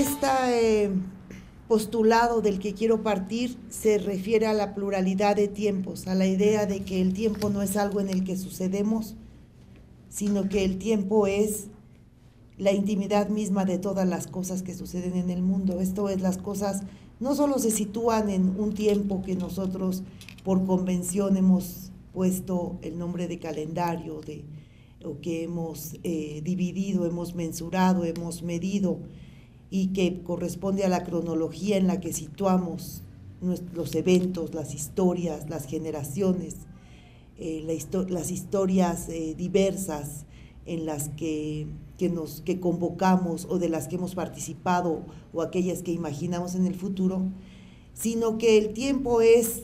Este postulado del que quiero partir se refiere a la pluralidad de tiempos, a la idea de que el tiempo no es algo en el que sucedemos, sino que el tiempo es la intimidad misma de todas las cosas que suceden en el mundo. Esto es, las cosas no solo se sitúan en un tiempo que nosotros por convención hemos puesto el nombre de calendario, o que hemos dividido, hemos mensurado, hemos medido, y que corresponde a la cronología en la que situamos los eventos, las historias, las generaciones, las historias diversas en las que convocamos o de las que hemos participado o aquellas que imaginamos en el futuro, sino que el tiempo es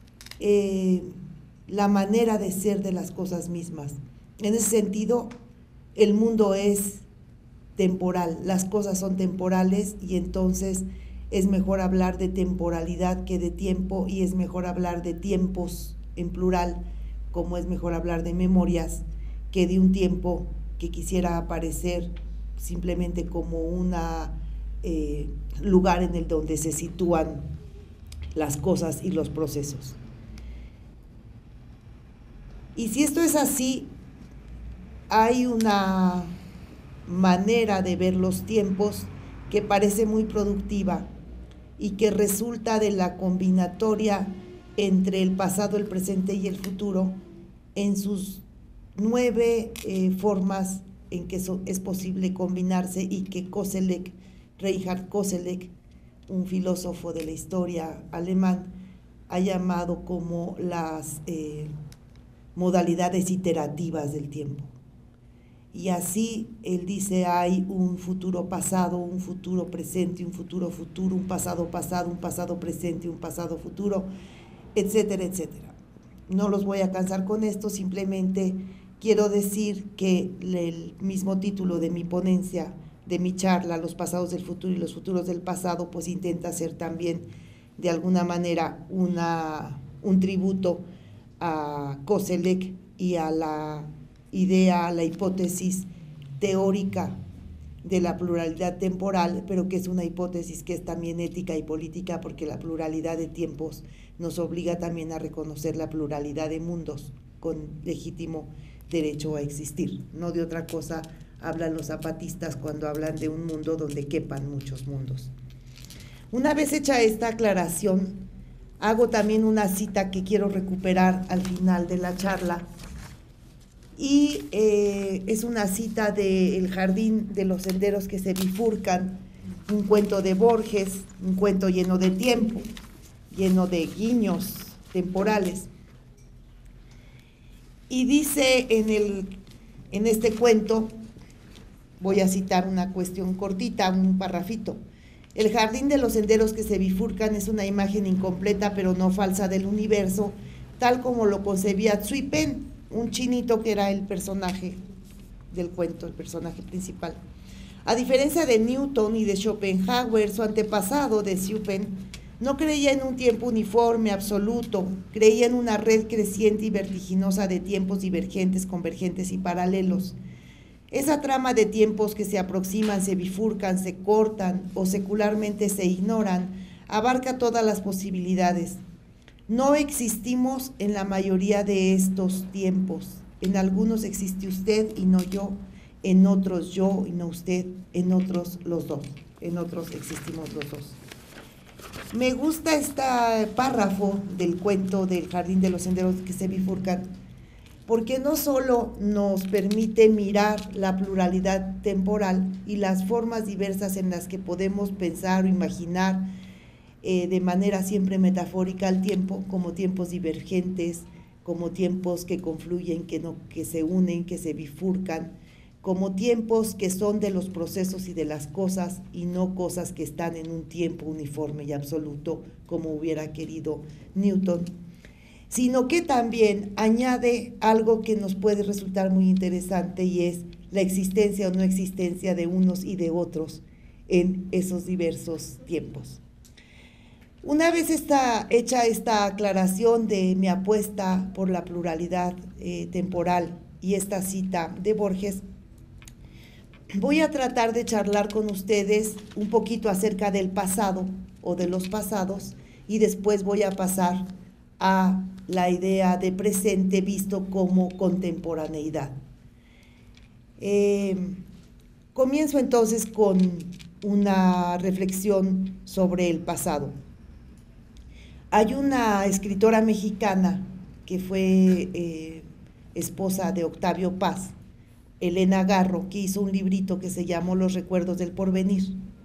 la manera de ser de las cosas mismas. En ese sentido, el mundo es temporal, las cosas son temporales, y entonces es mejor hablar de temporalidad que de tiempo, y es mejor hablar de tiempos en plural, como es mejor hablar de memorias que de un tiempo que quisiera aparecer simplemente como un lugar en el donde se sitúan las cosas y los procesos. Y si esto es así, hay una manera de ver los tiempos que parece muy productiva y que resulta de la combinatoria entre el pasado, el presente y el futuro en sus 9 formas en que es posible combinarse, y que Reinhard Koselleck, un filósofo de la historia alemán, ha llamado como las modalidades iterativas del tiempo. Y así él dice: hay un futuro pasado, un futuro presente, un futuro futuro, un pasado pasado, un pasado presente, un pasado futuro, etcétera, etcétera. No los voy a cansar con esto, simplemente quiero decir que el mismo título de mi ponencia, de mi charla, Los pasados del futuro y los futuros del pasado, pues intenta ser también de alguna manera un tributo a Koselleck y a la idea, a la hipótesis teórica de la pluralidad temporal, pero que es una hipótesis que es también ética y política, porque la pluralidad de tiempos nos obliga también a reconocer la pluralidad de mundos con legítimo derecho a existir. No de otra cosa hablan los zapatistas cuando hablan de un mundo donde quepan muchos mundos. Una vez hecha esta aclaración, hago también una cita que quiero recuperar al final de la charla, y es una cita de El jardín de los senderos que se bifurcan, un cuento de Borges, un cuento lleno de tiempo, lleno de guiños temporales. Y dice en este cuento, voy a citar una cuestión cortita, un parrafito: el jardín de los senderos que se bifurcan es una imagen incompleta pero no falsa del universo, tal como lo concebía Zui Pen, un chinito que era el personaje del cuento, el personaje principal. A diferencia de Newton y de Schopenhauer, su antepasado de Zui Pen no creía en un tiempo uniforme, absoluto, creía en una red creciente y vertiginosa de tiempos divergentes, convergentes y paralelos. Esa trama de tiempos que se aproximan, se bifurcan, se cortan o secularmente se ignoran, abarca todas las posibilidades. No existimos en la mayoría de estos tiempos. En algunos existe usted y no yo, en otros yo y no usted, en otros los dos, en otros existimos los dos. Me gusta este párrafo del cuento del jardín de los senderos que se bifurcan, porque no solo nos permite mirar la pluralidad temporal y las formas diversas en las que podemos pensar o imaginar de manera siempre metafórica al tiempo, como tiempos divergentes, como tiempos que confluyen, que se unen, que se bifurcan, como tiempos que son de los procesos y de las cosas, y no cosas que están en un tiempo uniforme y absoluto, como hubiera querido Newton, sino que también añade algo que nos puede resultar muy interesante, y es la existencia o no existencia de unos y de otros en esos diversos tiempos. Una vez hecha esta aclaración de mi apuesta por la pluralidad temporal y esta cita de Borges, voy a tratar de charlar con ustedes un poquito acerca del pasado o de los pasados y después voy a pasar a la idea de presente visto como contemporaneidad. Comienzo entonces con una reflexión sobre el pasado. Hay una escritora mexicana que fue esposa de Octavio Paz, Elena Garro, que hizo un librito que se llamó Los recuerdos del porvenir.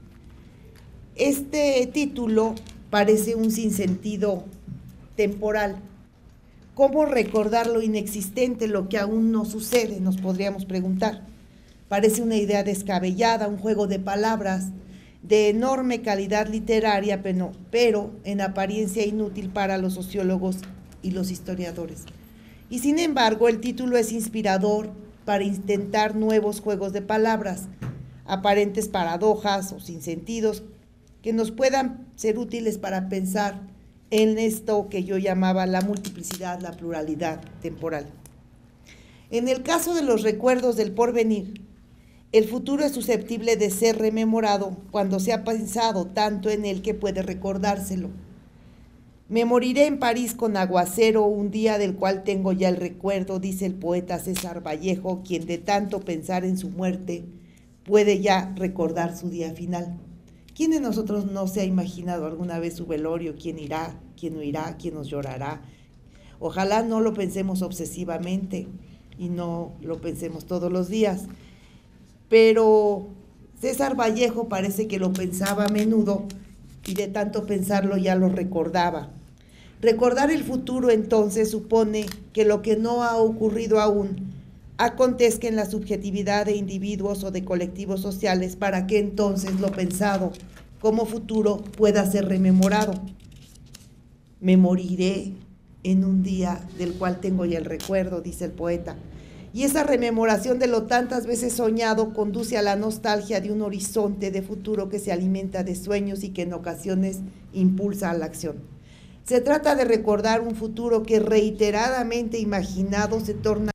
Este título parece un sinsentido temporal. ¿Cómo recordar lo inexistente, lo que aún no sucede? Nos podríamos preguntar. Parece una idea descabellada, un juego de palabras de enorme calidad literaria, pero en apariencia inútil para los sociólogos y los historiadores. Y sin embargo, el título es inspirador para intentar nuevos juegos de palabras, aparentes paradojas o sinsentidos que nos puedan ser útiles para pensar en esto que yo llamaba la multiplicidad, la pluralidad temporal. En el caso de los recuerdos del porvenir, el futuro es susceptible de ser rememorado cuando se ha pensado tanto en él que puede recordárselo. Me moriré en París con aguacero, un día del cual tengo ya el recuerdo, dice el poeta César Vallejo, quien de tanto pensar en su muerte puede ya recordar su día final. ¿Quién de nosotros no se ha imaginado alguna vez su velorio? ¿Quién irá? ¿Quién no irá? ¿Quién nos llorará? Ojalá no lo pensemos obsesivamente y no lo pensemos todos los días. Pero César Vallejo parece que lo pensaba a menudo y de tanto pensarlo ya lo recordaba. Recordar el futuro entonces supone que lo que no ha ocurrido aún acontezca en la subjetividad de individuos o de colectivos sociales para que entonces lo pensado como futuro pueda ser rememorado. Me moriré en un día del cual tengo ya el recuerdo, dice el poeta. Y esa rememoración de lo tantas veces soñado conduce a la nostalgia de un horizonte de futuro que se alimenta de sueños y que en ocasiones impulsa a la acción. Se trata de recordar un futuro que reiteradamente imaginado se torna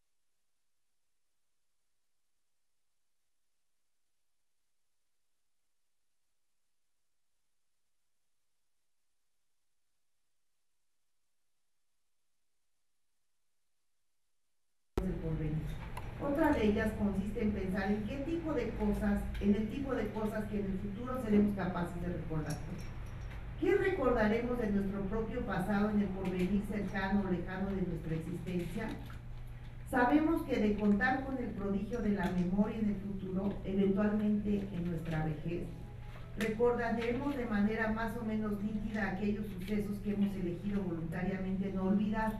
Otra de ellas consiste en pensar en el tipo de cosas que en el futuro seremos capaces de recordar. ¿Qué recordaremos de nuestro propio pasado en el porvenir cercano o lejano de nuestra existencia? Sabemos que de contar con el prodigio de la memoria en el futuro, eventualmente en nuestra vejez, recordaremos de manera más o menos nítida aquellos sucesos que hemos elegido voluntariamente no olvidar.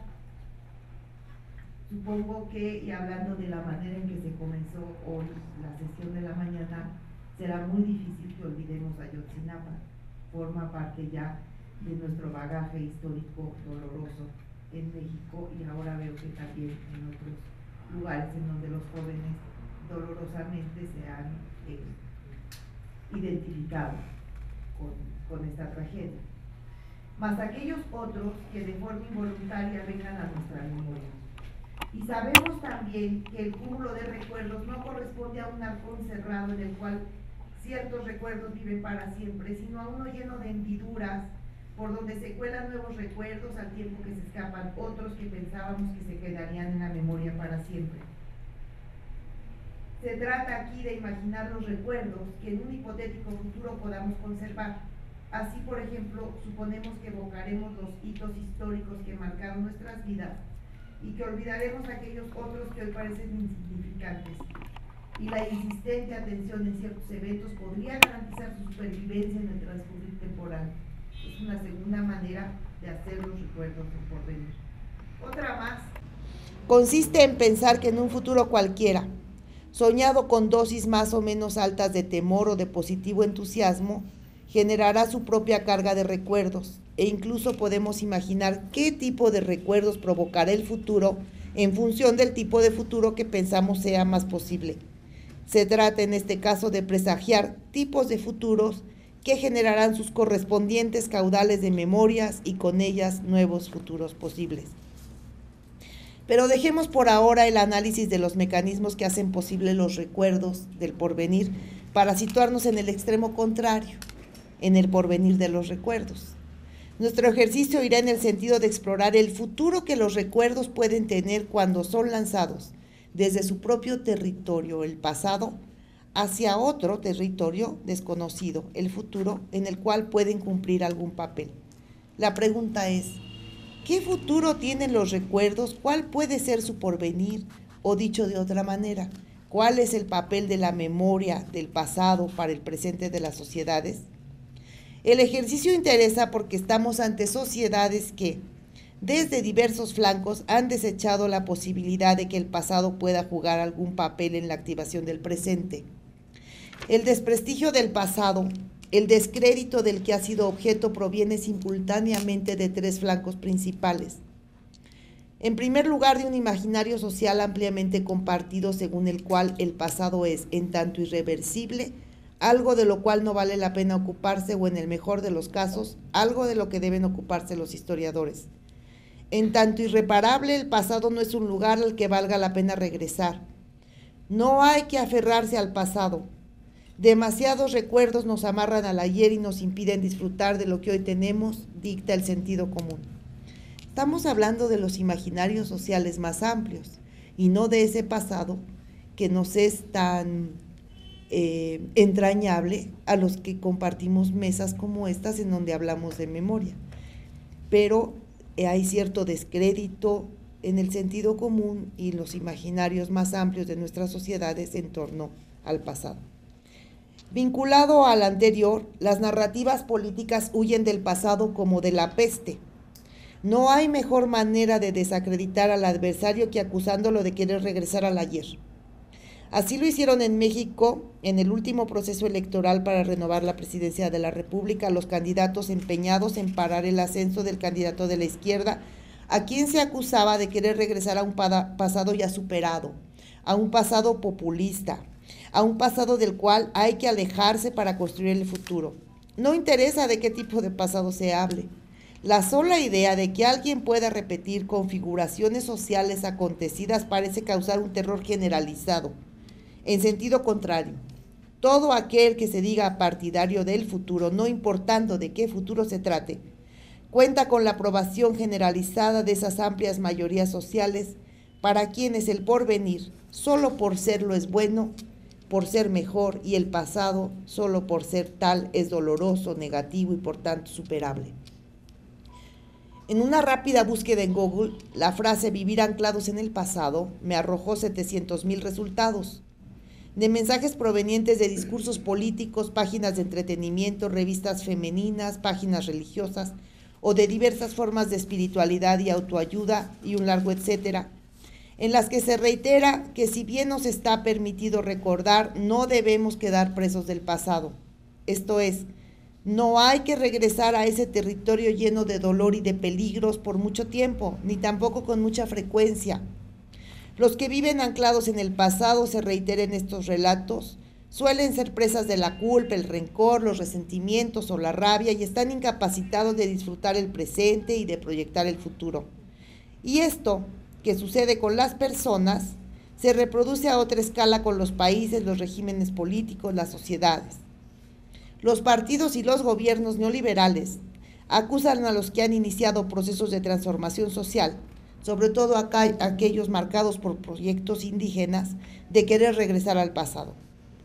Supongo que, y hablando de la manera en que se comenzó hoy la sesión de la mañana, será muy difícil que olvidemos a Ayotzinapa. Forma parte ya de nuestro bagaje histórico doloroso en México y ahora veo que también en otros lugares en donde los jóvenes dolorosamente se han identificado con esta tragedia. Mas aquellos otros que de forma involuntaria vengan a nuestra memoria. Y sabemos también que el cúmulo de recuerdos no corresponde a un arcón cerrado en el cual ciertos recuerdos viven para siempre, sino a uno lleno de hendiduras, por donde se cuelan nuevos recuerdos al tiempo que se escapan otros que pensábamos que se quedarían en la memoria para siempre. Se trata aquí de imaginar los recuerdos que en un hipotético futuro podamos conservar. Así, por ejemplo, suponemos que evocaremos los hitos históricos que marcaron nuestras vidas y que olvidaremos aquellos otros que hoy parecen insignificantes. Y la insistente atención en ciertos eventos podría garantizar su supervivencia en el transcurrir temporal. Es una segunda manera de hacer los recuerdos del porvenir. Otra más consiste en pensar que en un futuro cualquiera, soñado con dosis más o menos altas de temor o de positivo entusiasmo, generará su propia carga de recuerdos, e incluso podemos imaginar qué tipo de recuerdos provocará el futuro en función del tipo de futuro que pensamos sea más posible. Se trata en este caso de presagiar tipos de futuros que generarán sus correspondientes caudales de memorias y con ellas nuevos futuros posibles. Pero dejemos por ahora el análisis de los mecanismos que hacen posible los recuerdos del porvenir para situarnos en el extremo contrario, en el porvenir de los recuerdos. Nuestro ejercicio irá en el sentido de explorar el futuro que los recuerdos pueden tener cuando son lanzados desde su propio territorio, el pasado, hacia otro territorio desconocido, el futuro, en el cual pueden cumplir algún papel. La pregunta es, ¿qué futuro tienen los recuerdos? ¿Cuál puede ser su porvenir? O dicho de otra manera, ¿cuál es el papel de la memoria del pasado para el presente de las sociedades? El ejercicio interesa porque estamos ante sociedades que, desde diversos flancos, han desechado la posibilidad de que el pasado pueda jugar algún papel en la activación del presente. El desprestigio del pasado, el descrédito del que ha sido objeto proviene simultáneamente de tres flancos principales. En primer lugar, de un imaginario social ampliamente compartido según el cual el pasado es, en tanto irreversible, algo de lo cual no vale la pena ocuparse o, en el mejor de los casos, algo de lo que deben ocuparse los historiadores. En tanto irreparable, el pasado no es un lugar al que valga la pena regresar. No hay que aferrarse al pasado. Demasiados recuerdos nos amarran al ayer y nos impiden disfrutar de lo que hoy tenemos, dicta el sentido común. Estamos hablando de los imaginarios sociales más amplios y no de ese pasado que nos es tan entrañable a los que compartimos mesas como estas en donde hablamos de memoria. Pero hay cierto descrédito en el sentido común y los imaginarios más amplios de nuestras sociedades en torno al pasado. Vinculado al anterior, las narrativas políticas huyen del pasado como de la peste. No hay mejor manera de desacreditar al adversario que acusándolo de querer regresar al ayer. Así lo hicieron en México en el último proceso electoral para renovar la presidencia de la República los candidatos empeñados en parar el ascenso del candidato de la izquierda, a quien se acusaba de querer regresar a un pasado ya superado, a un pasado populista, a un pasado del cual hay que alejarse para construir el futuro. No interesa de qué tipo de pasado se hable. La sola idea de que alguien pueda repetir configuraciones sociales acontecidas parece causar un terror generalizado. En sentido contrario, todo aquel que se diga partidario del futuro, no importando de qué futuro se trate, cuenta con la aprobación generalizada de esas amplias mayorías sociales para quienes el porvenir, solo por serlo es bueno, por ser mejor, y el pasado, solo por ser tal, es doloroso, negativo y por tanto superable. En una rápida búsqueda en Google, la frase "vivir anclados en el pasado" me arrojó 700,000 resultados, de mensajes provenientes de discursos políticos, páginas de entretenimiento, revistas femeninas, páginas religiosas o de diversas formas de espiritualidad y autoayuda y un largo etcétera, en las que se reitera que si bien nos está permitido recordar, no debemos quedar presos del pasado. Esto es, no hay que regresar a ese territorio lleno de dolor y de peligros por mucho tiempo, ni tampoco con mucha frecuencia. Los que viven anclados en el pasado, se reitera en estos relatos, suelen ser presas de la culpa, el rencor, los resentimientos o la rabia y están incapacitados de disfrutar el presente y de proyectar el futuro. Y esto, que sucede con las personas, se reproduce a otra escala con los países, los regímenes políticos, las sociedades. Los partidos y los gobiernos neoliberales acusan a los que han iniciado procesos de transformación social, sobre todo aquellos marcados por proyectos indígenas, de querer regresar al pasado.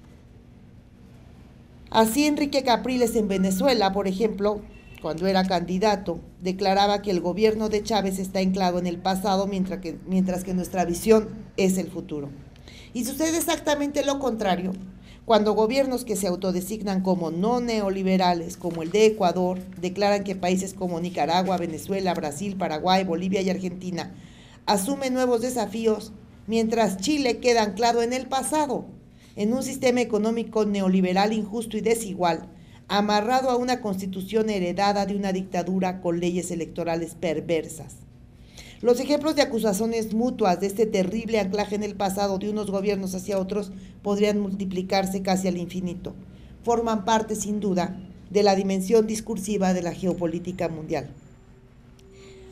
Así Enrique Capriles en Venezuela, por ejemplo, cuando era candidato, declaraba que el gobierno de Chávez está anclado en el pasado mientras que nuestra visión es el futuro. Y sucede exactamente lo contrario cuando gobiernos que se autodesignan como no neoliberales, como el de Ecuador, declaran que países como Nicaragua, Venezuela, Brasil, Paraguay, Bolivia y Argentina asumen nuevos desafíos, mientras Chile queda anclado en el pasado, en un sistema económico neoliberal injusto y desigual, amarrado a una constitución heredada de una dictadura con leyes electorales perversas. Los ejemplos de acusaciones mutuas de este terrible anclaje en el pasado de unos gobiernos hacia otros podrían multiplicarse casi al infinito. Forman parte, sin duda, de la dimensión discursiva de la geopolítica mundial.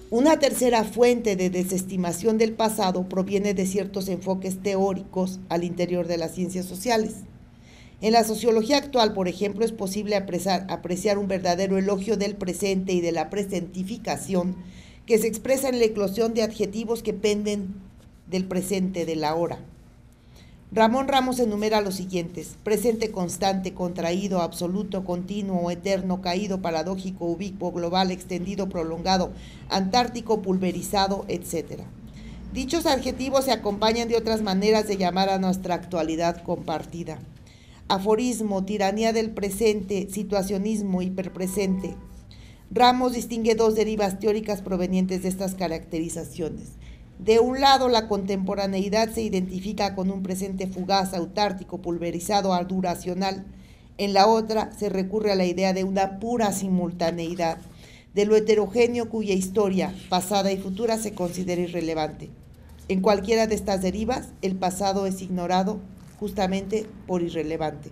Una tercera fuente de desestimación del pasado proviene de ciertos enfoques teóricos al interior de las ciencias sociales. En la sociología actual, por ejemplo, es posible apreciar un verdadero elogio del presente y de la presentificación que se expresa en la eclosión de adjetivos que penden del presente, del ahora. Ramón Ramos enumera los siguientes: presente constante, contraído, absoluto, continuo, eterno, caído, paradójico, ubicuo, global, extendido, prolongado, antártico, pulverizado, etc. Dichos adjetivos se acompañan de otras maneras de llamar a nuestra actualidad compartida: aforismo, tiranía del presente, situacionismo, hiperpresente. Ramos distingue dos derivas teóricas provenientes de estas caracterizaciones. De un lado, la contemporaneidad se identifica con un presente fugaz, autártico, pulverizado, duracional. En la otra, se recurre a la idea de una pura simultaneidad, de lo heterogéneo cuya historia, pasada y futura, se considera irrelevante. En cualquiera de estas derivas, el pasado es ignorado justamente por irrelevante.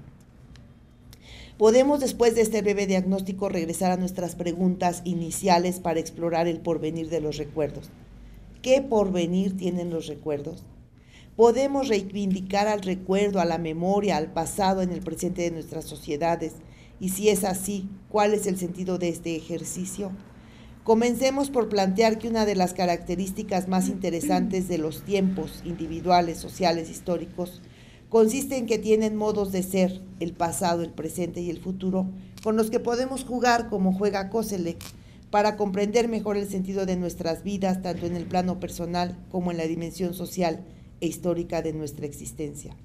Podemos, después de este breve diagnóstico, regresar a nuestras preguntas iniciales para explorar el porvenir de los recuerdos. ¿Qué porvenir tienen los recuerdos? ¿Podemos reivindicar al recuerdo, a la memoria, al pasado en el presente de nuestras sociedades? Y si es así, ¿cuál es el sentido de este ejercicio? Comencemos por plantear que una de las características más interesantes de los tiempos individuales, sociales, históricos, consiste en que tienen modos de ser, el pasado, el presente y el futuro, con los que podemos jugar como juega Koselleck, para comprender mejor el sentido de nuestras vidas, tanto en el plano personal como en la dimensión social e histórica de nuestra existencia.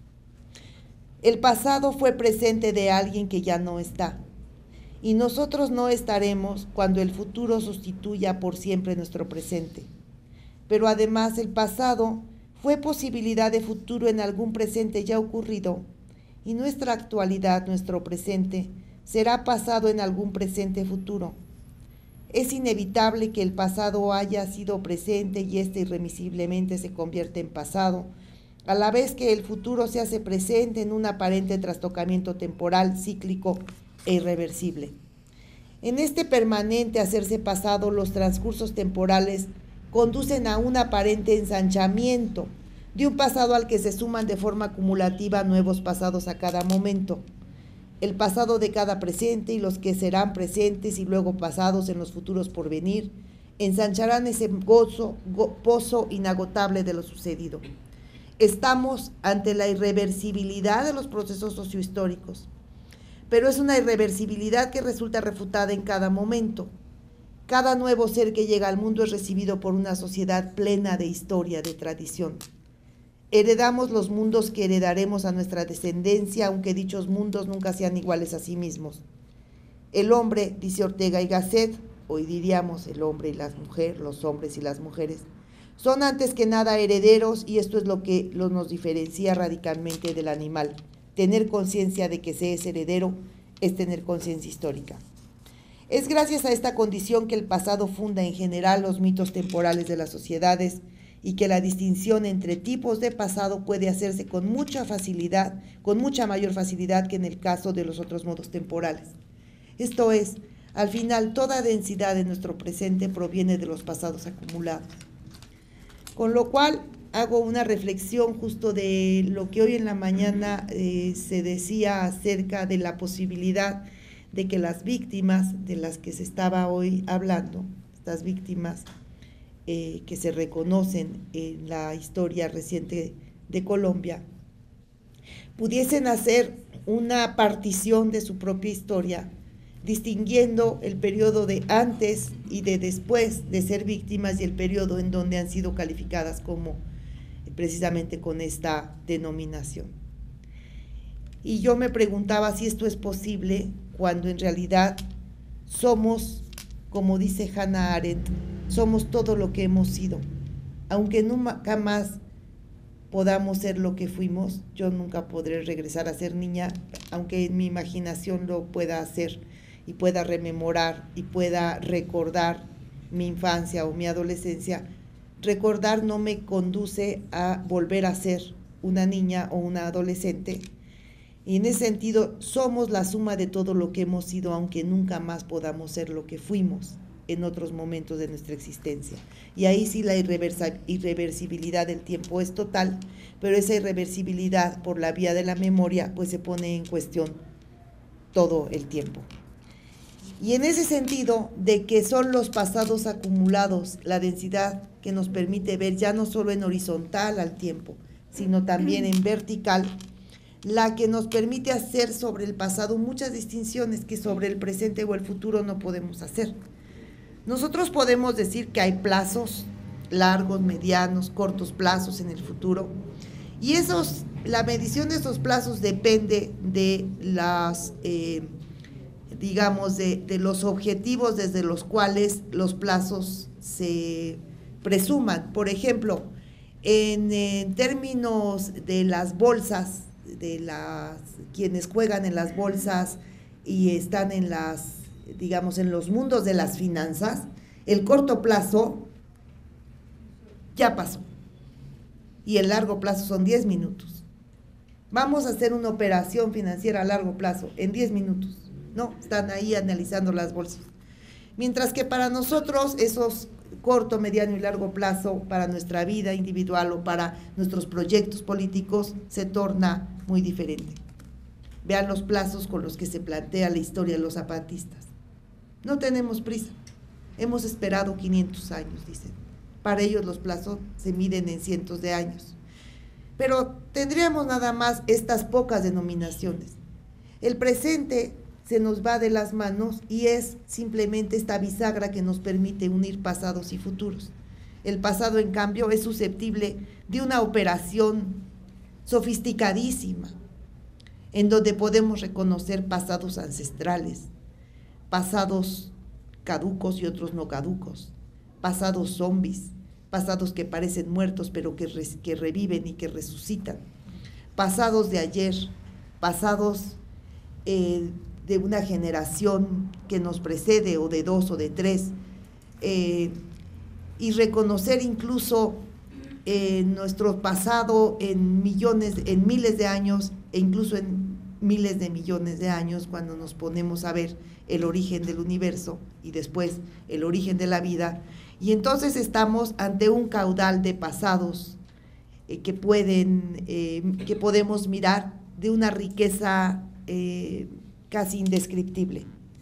El pasado fue presente de alguien que ya no está, y nosotros no estaremos cuando el futuro sustituya por siempre nuestro presente. Pero además el pasado fue posibilidad de futuro en algún presente ya ocurrido, y nuestra actualidad, nuestro presente, será pasado en algún presente futuro. Es inevitable que el pasado haya sido presente y éste irremisiblemente se convierte en pasado, a la vez que el futuro se hace presente en un aparente trastocamiento temporal, cíclico e irreversible. En este permanente hacerse pasado, los transcursos temporales conducen a un aparente ensanchamiento de un pasado al que se suman de forma acumulativa nuevos pasados a cada momento. El pasado de cada presente y los que serán presentes y luego pasados en los futuros por venir, ensancharán ese pozo inagotable de lo sucedido. Estamos ante la irreversibilidad de los procesos sociohistóricos, pero es una irreversibilidad que resulta refutada en cada momento. Cada nuevo ser que llega al mundo es recibido por una sociedad plena de historia, de tradición. Heredamos los mundos que heredaremos a nuestra descendencia, aunque dichos mundos nunca sean iguales a sí mismos. El hombre, dice Ortega y Gasset, hoy diríamos el hombre y la mujer, los hombres y las mujeres, son antes que nada herederos, y esto es lo que nos diferencia radicalmente del animal. Tener conciencia de que se es heredero es tener conciencia histórica. Es gracias a esta condición que el pasado funda en general los mitos temporales de las sociedades, y que la distinción entre tipos de pasado puede hacerse con mucha facilidad, con mucha mayor facilidad que en el caso de los otros modos temporales. Esto es, al final, toda densidad de nuestro presente proviene de los pasados acumulados. Con lo cual, hago una reflexión justo de lo que hoy en la mañana se decía acerca de la posibilidad de que las víctimas de las que se estaba hoy hablando, estas víctimas que se reconocen en la historia reciente de Colombia, pudiesen hacer una partición de su propia historia, distinguiendo el periodo de antes y de después de ser víctimas y el periodo en donde han sido calificadas como precisamente con esta denominación. Y yo me preguntaba si esto es posible cuando en realidad somos, como dice Hannah Arendt, somos todo lo que hemos sido. Aunque nunca más podamos ser lo que fuimos, yo nunca podré regresar a ser niña, aunque en mi imaginación lo pueda hacer y pueda rememorar y pueda recordar mi infancia o mi adolescencia. Recordar no me conduce a volver a ser una niña o una adolescente. Y en ese sentido, somos la suma de todo lo que hemos sido, aunque nunca más podamos ser lo que fuimos. en otros momentos de nuestra existencia. Y ahí sí la irreversibilidad del tiempo es total, pero esa irreversibilidad por la vía de la memoria pues se pone en cuestión todo el tiempo. Y en ese sentido de que son los pasados acumulados la densidad que nos permite ver ya no solo en horizontal al tiempo, sino también en vertical, la que nos permite hacer sobre el pasado muchas distinciones que sobre el presente o el futuro no podemos hacer. Nosotros podemos decir que hay plazos largos, medianos, cortos plazos en el futuro, y la medición de esos plazos depende de las, digamos, de los objetivos desde los cuales los plazos se presuman. Por ejemplo, en términos de las bolsas, quienes juegan en las bolsas y están en digamos, en los mundos de las finanzas, el corto plazo ya pasó y el largo plazo son 10 minutos. Vamos a hacer una operación financiera a largo plazo en 10 minutos. No, están ahí analizando las bolsas. Mientras que para nosotros esos corto, mediano y largo plazo para nuestra vida individual o para nuestros proyectos políticos se torna muy diferente. Vean los plazos con los que se plantea la historia de los zapatistas. No tenemos prisa, hemos esperado 500 años, dicen. Para ellos los plazos se miden en cientos de años. Pero tendríamos nada más estas pocas denominaciones. El presente se nos va de las manos y es simplemente esta bisagra que nos permite unir pasados y futuros. El pasado, en cambio, es susceptible de una operación sofisticadísima, en donde podemos reconocer pasados ancestrales, pasados caducos y otros no caducos, pasados zombies, pasados que parecen muertos pero que reviven y que resucitan, pasados de ayer, pasados de una generación que nos precede o de 2 o de 3, y reconocer incluso nuestro pasado en miles de años e incluso en miles de millones de años cuando nos ponemos a ver el origen del universo y después el origen de la vida, y entonces estamos ante un caudal de pasados que podemos mirar de una riqueza casi indescriptible.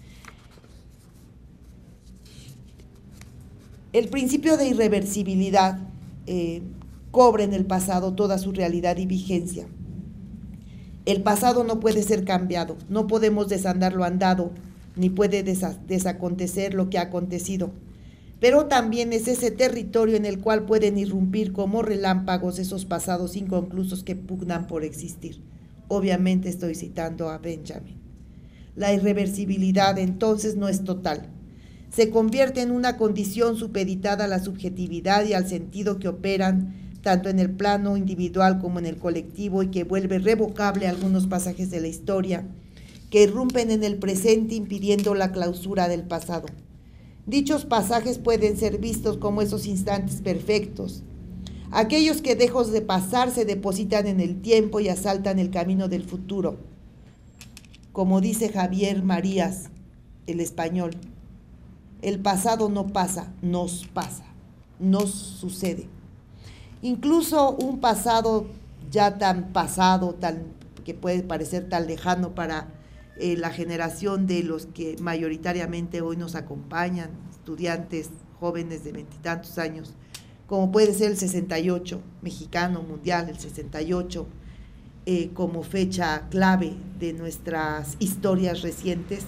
El principio de irreversibilidad cobra en el pasado toda su realidad y vigencia. El pasado no puede ser cambiado, no podemos desandar lo andado, ni puede desacontecer lo que ha acontecido. Pero también es ese territorio en el cual pueden irrumpir como relámpagos esos pasados inconclusos que pugnan por existir. Obviamente estoy citando a Benjamin. La irreversibilidad entonces no es total. Se convierte en una condición supeditada a la subjetividad y al sentido que operan tanto en el plano individual como en el colectivo, y que vuelve revocable algunos pasajes de la historia que irrumpen en el presente impidiendo la clausura del pasado. Dichos pasajes pueden ser vistos como esos instantes perfectos, aquellos que lejos de pasar se depositan en el tiempo y asaltan el camino del futuro. Como dice Javier Marías, el español, el pasado no pasa, nos sucede. Incluso un pasado ya tan pasado, que puede parecer tan lejano para la generación de los que mayoritariamente hoy nos acompañan, estudiantes jóvenes de 20 y tantos años, como puede ser el 68 mexicano mundial, el 68 como fecha clave de nuestras historias recientes.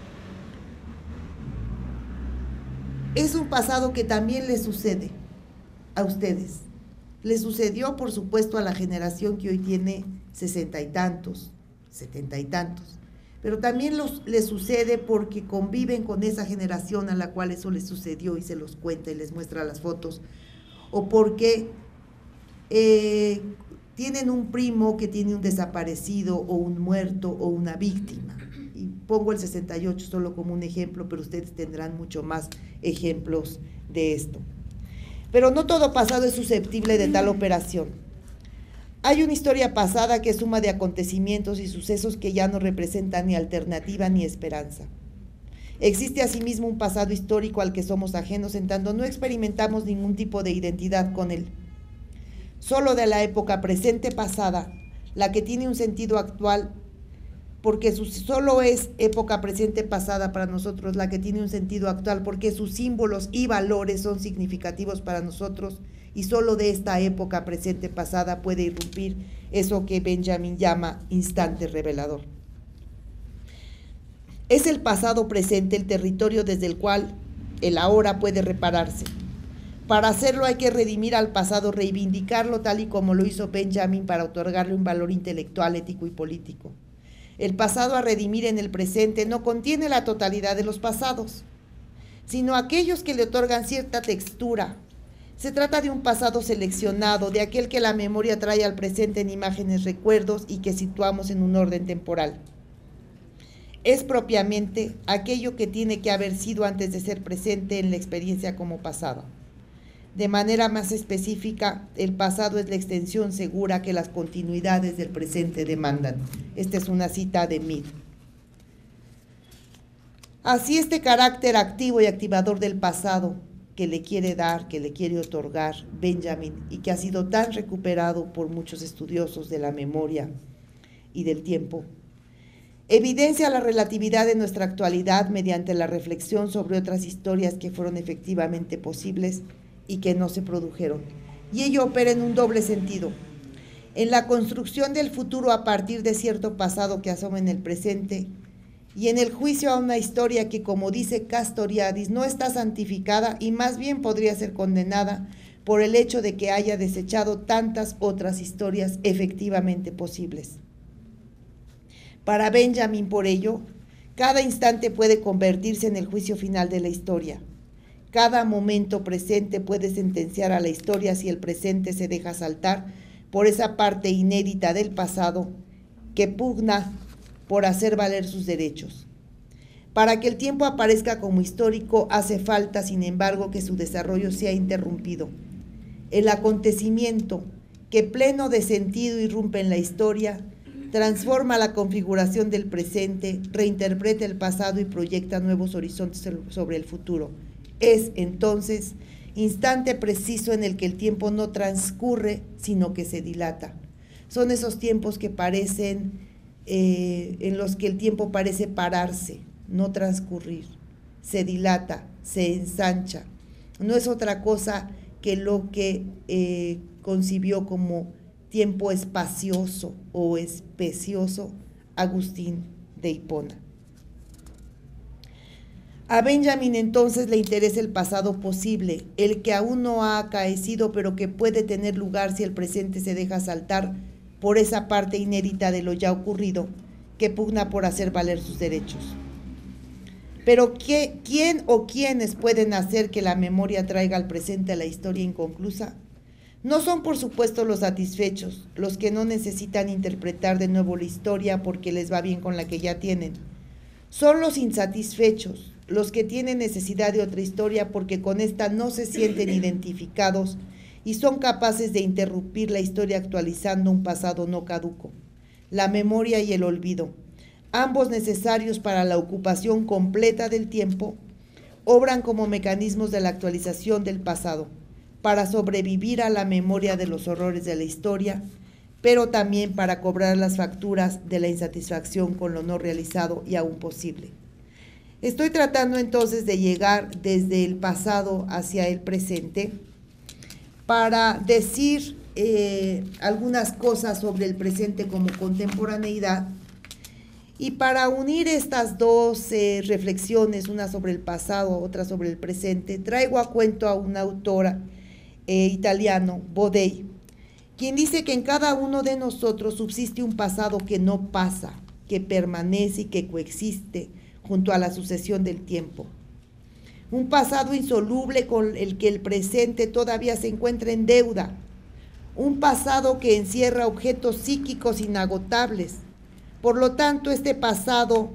Es un pasado que también les sucede a ustedes. Les sucedió, por supuesto, a la generación que hoy tiene 60 y tantos, 70 y tantos. Pero también les sucede porque conviven con esa generación a la cual eso les sucedió y se los cuenta y les muestra las fotos. O porque tienen un primo que tiene un desaparecido o un muerto o una víctima. Y pongo el 68 solo como un ejemplo, pero ustedes tendrán mucho más ejemplos de esto. Pero no todo pasado es susceptible de tal operación. Hay una historia pasada que es suma de acontecimientos y sucesos que ya no representan ni alternativa ni esperanza. Existe asimismo un pasado histórico al que somos ajenos, en tanto no experimentamos ningún tipo de identidad con él. Solo de la época presente pasada, la que tiene un sentido actual, porque solo es época presente pasada para nosotros la que tiene un sentido actual, porque sus símbolos y valores son significativos para nosotros, y solo de esta época presente pasada puede irrumpir eso que Benjamin llama instante revelador. Es el pasado presente el territorio desde el cual el ahora puede repararse. Para hacerlo hay que redimir al pasado, reivindicarlo tal y como lo hizo Benjamin para otorgarle un valor intelectual, ético y político. El pasado a redimir en el presente no contiene la totalidad de los pasados, sino aquellos que le otorgan cierta textura. Se trata de un pasado seleccionado, de aquel que la memoria trae al presente en imágenes, recuerdos y que situamos en un orden temporal. Es propiamente aquello que tiene que haber sido antes de ser presente en la experiencia como pasado. De manera más específica, el pasado es la extensión segura que las continuidades del presente demandan. Esta es una cita de Mead. Así, este carácter activo y activador del pasado que le quiere dar, que le quiere otorgar Benjamin, y que ha sido tan recuperado por muchos estudiosos de la memoria y del tiempo, evidencia la relatividad de nuestra actualidad mediante la reflexión sobre otras historias que fueron efectivamente posibles y que no se produjeron. Y ello opera en un doble sentido: en la construcción del futuro a partir de cierto pasado que asoma en el presente, y en el juicio a una historia que, como dice Castoriadis, no está santificada y más bien podría ser condenada por el hecho de que haya desechado tantas otras historias efectivamente posibles. Para Benjamin, por ello, cada instante puede convertirse en el juicio final de la historia. Cada momento presente puede sentenciar a la historia si el presente se deja saltar por esa parte inédita del pasado que pugna por hacer valer sus derechos. Para que el tiempo aparezca como histórico, hace falta, sin embargo, que su desarrollo sea interrumpido. El acontecimiento que, pleno de sentido, irrumpe en la historia, transforma la configuración del presente, reinterpreta el pasado y proyecta nuevos horizontes sobre el futuro. Es, entonces, instante preciso en el que el tiempo no transcurre, sino que se dilata. Son esos tiempos que parecen, en los que el tiempo parece pararse, no transcurrir. Se dilata, se ensancha. No es otra cosa que lo que concibió como tiempo espacioso o especioso Agustín de Hipona. A Benjamin entonces le interesa el pasado posible, el que aún no ha acaecido, pero que puede tener lugar si el presente se deja saltar por esa parte inédita de lo ya ocurrido, que pugna por hacer valer sus derechos. Pero ¿quién o quiénes pueden hacer que la memoria traiga al presente la historia inconclusa? No son, por supuesto, los satisfechos, los que no necesitan interpretar de nuevo la historia porque les va bien con la que ya tienen. Son los insatisfechos, los que tienen necesidad de otra historia porque con esta no se sienten identificados y son capaces de interrumpir la historia actualizando un pasado no caduco. La memoria y el olvido, ambos necesarios para la ocupación completa del tiempo, obran como mecanismos de la actualización del pasado, para sobrevivir a la memoria de los horrores de la historia, pero también para cobrar las facturas de la insatisfacción con lo no realizado y aún posible. Estoy tratando entonces de llegar desde el pasado hacia el presente para decir algunas cosas sobre el presente como contemporaneidad, y para unir estas dos reflexiones, una sobre el pasado, otra sobre el presente, traigo a cuento a una autora italiano, Bodei, quien dice que en cada uno de nosotros subsiste un pasado que no pasa, que permanece y que coexiste junto a la sucesión del tiempo. Un pasado insoluble con el que el presente todavía se encuentra en deuda. Un pasado que encierra objetos psíquicos inagotables. Por lo tanto, este pasado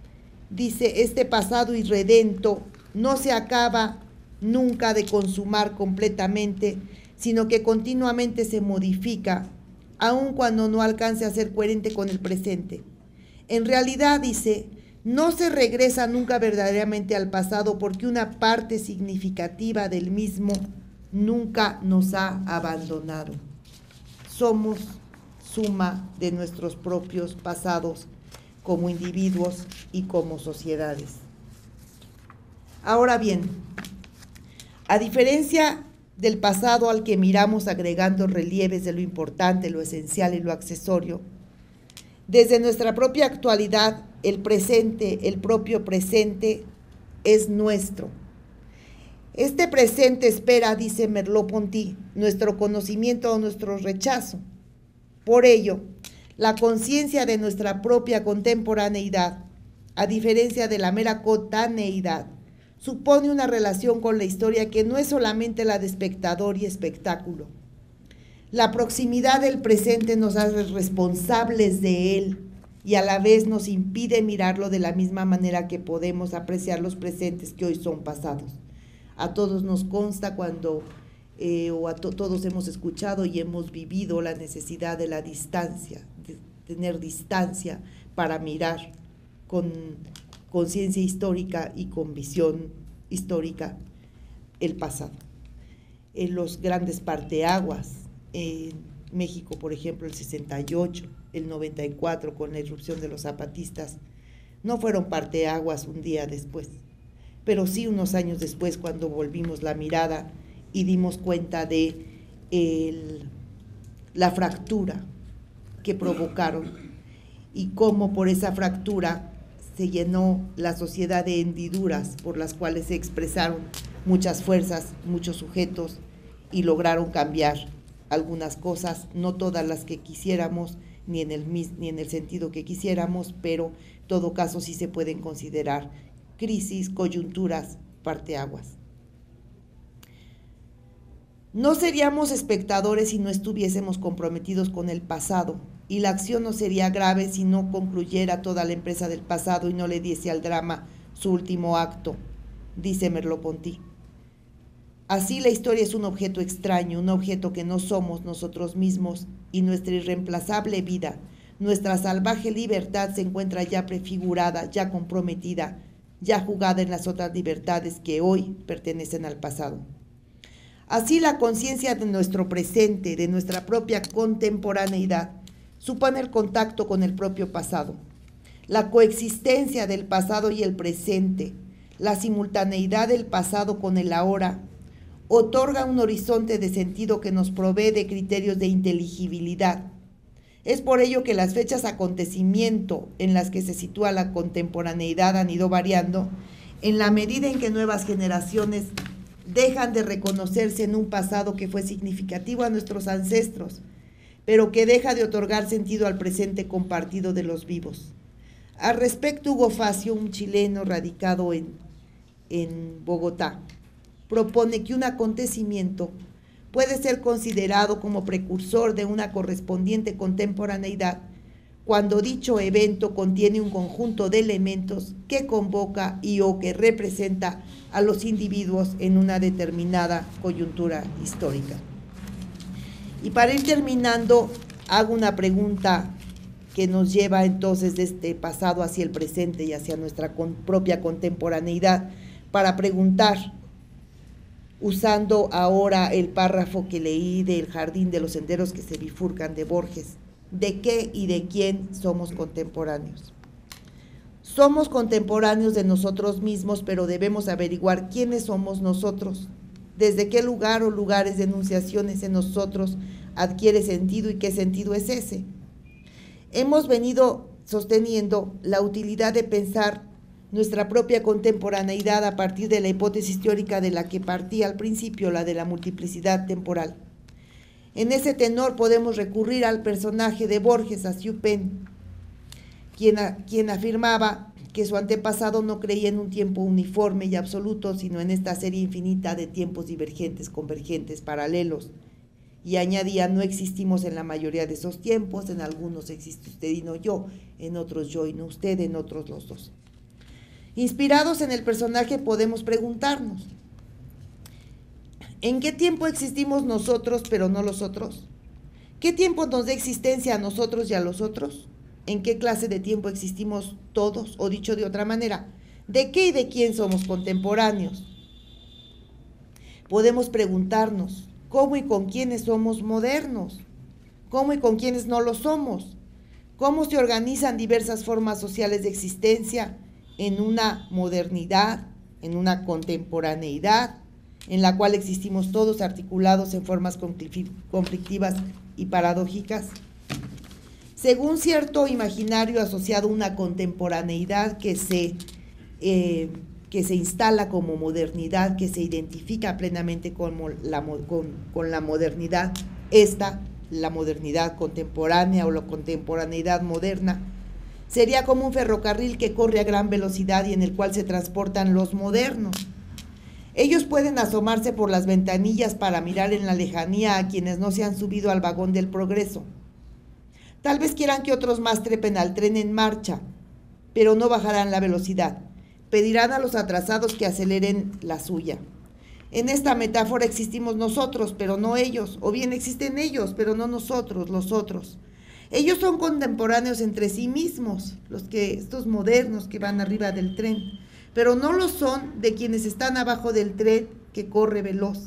irredento no se acaba nunca de consumar completamente, sino que continuamente se modifica, aun cuando no alcance a ser coherente con el presente. En realidad, dice, No se regresa nunca verdaderamente al pasado porque una parte significativa del mismo nunca nos ha abandonado. Somos suma de nuestros propios pasados como individuos y como sociedades. Ahora bien, a diferencia del pasado al que miramos agregando relieves de lo importante, lo esencial y lo accesorio, desde nuestra propia actualidad, el presente, el propio presente, es nuestro. Este presente espera, dice Merleau-Ponty, nuestro conocimiento o nuestro rechazo. Por ello, la conciencia de nuestra propia contemporaneidad, a diferencia de la mera cotaneidad, supone una relación con la historia que no es solamente la de espectador y espectáculo. La proximidad del presente nos hace responsables de él y a la vez nos impide mirarlo de la misma manera que podemos apreciar los presentes que hoy son pasados. A todos nos consta cuando, todos hemos escuchado y hemos vivido la necesidad de la distancia, de tener distancia para mirar con conciencia histórica y con visión histórica el pasado. En los grandes parteaguas, en México, por ejemplo, el 68, el 94, con la irrupción de los zapatistas, no fueron parteaguas un día después, pero sí unos años después, cuando volvimos la mirada y dimos cuenta de la fractura que provocaron y cómo por esa fractura se llenó la sociedad de hendiduras por las cuales se expresaron muchas fuerzas, muchos sujetos y lograron cambiar algunas cosas, no todas las que quisiéramos, ni en el sentido que quisiéramos, pero en todo caso sí se pueden considerar crisis, coyunturas, parteaguas. No seríamos espectadores si no estuviésemos comprometidos con el pasado, y la acción no sería grave si no concluyera toda la empresa del pasado y no le diese al drama su último acto, dice Merleau-Ponty. Así la historia es un objeto extraño, un objeto que no somos nosotros mismos, y nuestra irreemplazable vida, nuestra salvaje libertad se encuentra ya prefigurada, ya comprometida, ya jugada en las otras libertades que hoy pertenecen al pasado. Así la conciencia de nuestro presente, de nuestra propia contemporaneidad, supone el contacto con el propio pasado, la coexistencia del pasado y el presente, la simultaneidad del pasado con el ahora, otorga un horizonte de sentido que nos provee de criterios de inteligibilidad. Es por ello que las fechas acontecimiento en las que se sitúa la contemporaneidad han ido variando en la medida en que nuevas generaciones dejan de reconocerse en un pasado que fue significativo a nuestros ancestros, pero que deja de otorgar sentido al presente compartido de los vivos. Al respecto, Hugo Facio, un chileno radicado en Bogotá, propone que un acontecimiento puede ser considerado como precursor de una correspondiente contemporaneidad cuando dicho evento contiene un conjunto de elementos que convoca y o que representa a los individuos en una determinada coyuntura histórica. Y para ir terminando, hago una pregunta que nos lleva entonces de este pasado hacia el presente y hacia nuestra propia contemporaneidad, para preguntar, usando ahora el párrafo que leí del Jardín de los senderos que se bifurcan de Borges, ¿de qué y de quién somos contemporáneos? Somos contemporáneos de nosotros mismos, pero debemos averiguar quiénes somos nosotros, desde qué lugar o lugares de enunciaciones en nosotros adquiere sentido y qué sentido es ese. Hemos venido sosteniendo la utilidad de pensar nuestra propia contemporaneidad a partir de la hipótesis teórica de la que partí al principio, la de la multiplicidad temporal. En ese tenor podemos recurrir al personaje de Borges, a Xiu Pen, quien afirmaba que su antepasado no creía en un tiempo uniforme y absoluto, sino en esta serie infinita de tiempos divergentes, convergentes, paralelos. Y añadía, no existimos en la mayoría de esos tiempos, en algunos existe usted y no yo, en otros yo y no usted, en otros los dos. Inspirados en el personaje podemos preguntarnos, ¿en qué tiempo existimos nosotros pero no los otros? ¿Qué tiempo nos da existencia a nosotros y a los otros? ¿En qué clase de tiempo existimos todos? O dicho de otra manera, ¿de qué y de quién somos contemporáneos? Podemos preguntarnos, ¿cómo y con quiénes somos modernos? ¿Cómo y con quiénes no lo somos? ¿Cómo se organizan diversas formas sociales de existencia en una modernidad, en una contemporaneidad, en la cual existimos todos articulados en formas conflictivas y paradójicas? Según cierto imaginario asociado a una contemporaneidad que se instala como modernidad, que se identifica plenamente con la modernidad, la modernidad contemporánea o la contemporaneidad moderna, sería como un ferrocarril que corre a gran velocidad y en el cual se transportan los modernos. Ellos pueden asomarse por las ventanillas para mirar en la lejanía a quienes no se han subido al vagón del progreso. Tal vez quieran que otros más trepen al tren en marcha, pero no bajarán la velocidad. Pedirán a los atrasados que aceleren la suya. En esta metáfora existimos nosotros, pero no ellos, o bien existen ellos, pero no nosotros, los otros. Ellos son contemporáneos entre sí mismos, estos modernos que van arriba del tren, pero no lo son de quienes están abajo del tren que corre veloz.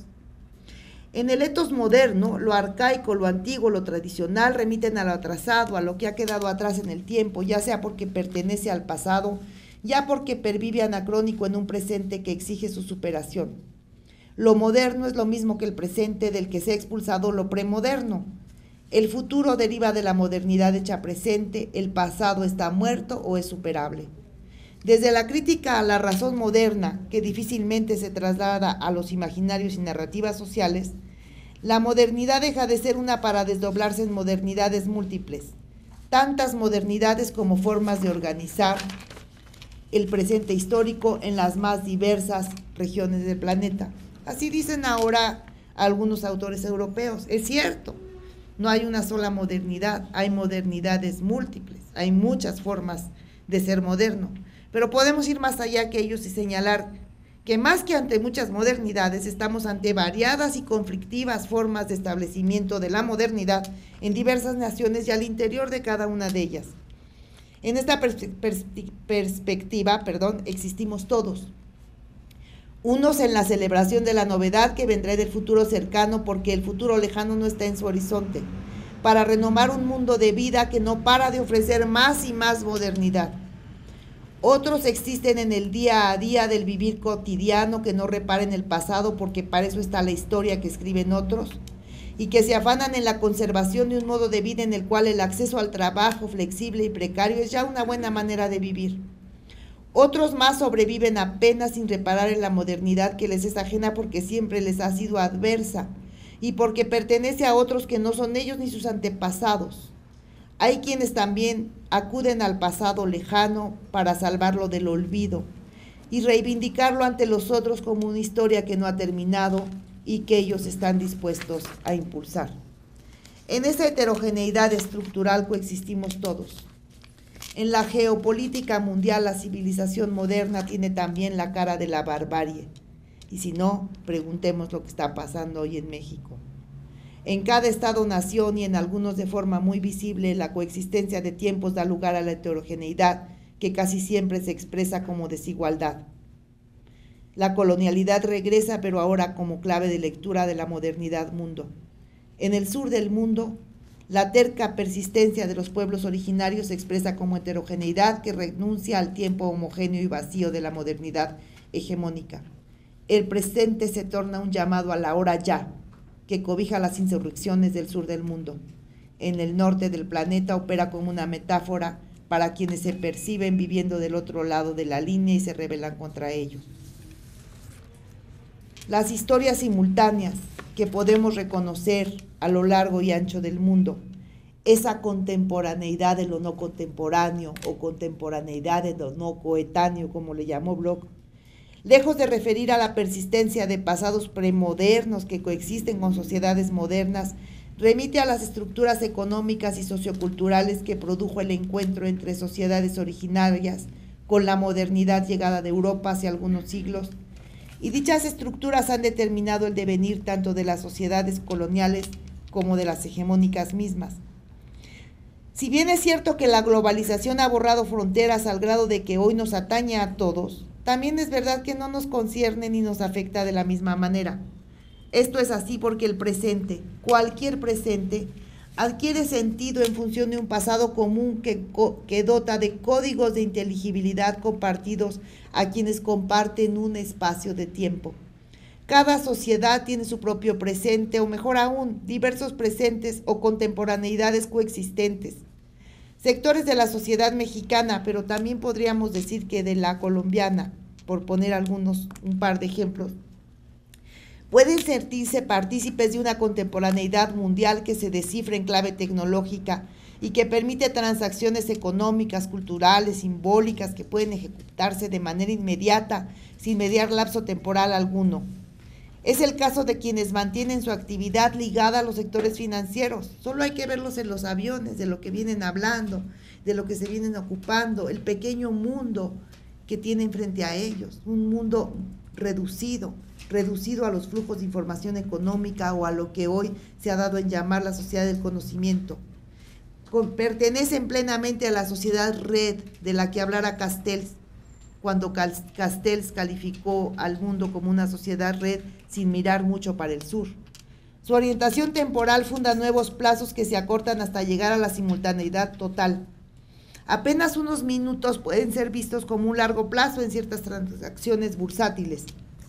En el etos moderno, lo arcaico, lo antiguo, lo tradicional remiten a lo atrasado, a lo que ha quedado atrás en el tiempo, ya sea porque pertenece al pasado, ya porque pervive anacrónico en un presente que exige su superación. Lo moderno es lo mismo que el presente del que se ha expulsado lo premoderno. El futuro deriva de la modernidad hecha presente, el pasado está muerto o es superable. Desde la crítica a la razón moderna, que difícilmente se traslada a los imaginarios y narrativas sociales, la modernidad deja de ser una para desdoblarse en modernidades múltiples, tantas modernidades como formas de organizar el presente histórico en las más diversas regiones del planeta. Así dicen ahora algunos autores europeos. Es cierto, no hay una sola modernidad, hay modernidades múltiples, hay muchas formas de ser moderno, pero podemos ir más allá que ellos y señalar que más que ante muchas modernidades, estamos ante variadas y conflictivas formas de establecimiento de la modernidad en diversas naciones y al interior de cada una de ellas. En esta perspectiva, existimos todos. Unos en la celebración de la novedad que vendrá del futuro cercano porque el futuro lejano no está en su horizonte, para renovar un mundo de vida que no para de ofrecer más y más modernidad. Otros existen en el día a día del vivir cotidiano que no repara en el pasado porque para eso está la historia que escriben otros y que se afanan en la conservación de un modo de vida en el cual el acceso al trabajo flexible y precario es ya una buena manera de vivir. Otros más sobreviven apenas sin reparar en la modernidad que les es ajena porque siempre les ha sido adversa y porque pertenece a otros que no son ellos ni sus antepasados. Hay quienes también acuden al pasado lejano para salvarlo del olvido y reivindicarlo ante los otros como una historia que no ha terminado y que ellos están dispuestos a impulsar. En esa heterogeneidad estructural coexistimos todos. En la geopolítica mundial, la civilización moderna tiene también la cara de la barbarie. Y si no, preguntemos lo que está pasando hoy en México. En cada estado-nación y en algunos de forma muy visible, la coexistencia de tiempos da lugar a la heterogeneidad, que casi siempre se expresa como desigualdad. La colonialidad regresa, pero ahora como clave de lectura de la modernidad mundo. En el sur del mundo, la terca persistencia de los pueblos originarios se expresa como heterogeneidad que renuncia al tiempo homogéneo y vacío de la modernidad hegemónica. El presente se torna un llamado a la hora ya, que cobija las insurrecciones del sur del mundo. En el norte del planeta opera como una metáfora para quienes se perciben viviendo del otro lado de la línea y se rebelan contra ello. Las historias simultáneas que podemos reconocer a lo largo y ancho del mundo, esa contemporaneidad de lo no contemporáneo o contemporaneidad de lo no coetáneo, como le llamó Bloch, lejos de referir a la persistencia de pasados premodernos que coexisten con sociedades modernas, remite a las estructuras económicas y socioculturales que produjo el encuentro entre sociedades originarias con la modernidad llegada de Europa hace algunos siglos, y dichas estructuras han determinado el devenir tanto de las sociedades coloniales como de las hegemónicas mismas. Si bien es cierto que la globalización ha borrado fronteras al grado de que hoy nos atañe a todos, también es verdad que no nos concierne ni nos afecta de la misma manera. Esto es así porque el presente, cualquier presente, adquiere sentido en función de un pasado común que dota de códigos de inteligibilidad compartidos a quienes comparten un espacio de tiempo. Cada sociedad tiene su propio presente, o mejor aún, diversos presentes o contemporaneidades coexistentes. Sectores de la sociedad mexicana, pero también podríamos decir que de la colombiana, por poner un par de ejemplos, pueden sentirse partícipes de una contemporaneidad mundial que se descifra en clave tecnológica y que permite transacciones económicas, culturales, simbólicas que pueden ejecutarse de manera inmediata, sin mediar lapso temporal alguno. Es el caso de quienes mantienen su actividad ligada a los sectores financieros. Solo hay que verlos en los aviones, de lo que vienen hablando, de lo que se vienen ocupando, el pequeño mundo que tienen frente a ellos, un mundo reducido a los flujos de información económica o a lo que hoy se ha dado en llamar la sociedad del conocimiento. Pertenecen plenamente a la sociedad red de la que hablara Castells, cuando Castells calificó al mundo como una sociedad red sin mirar mucho para el sur. Su orientación temporal funda nuevos plazos que se acortan hasta llegar a la simultaneidad total. Apenas unos minutos pueden ser vistos como un largo plazo en ciertas transacciones bursátiles.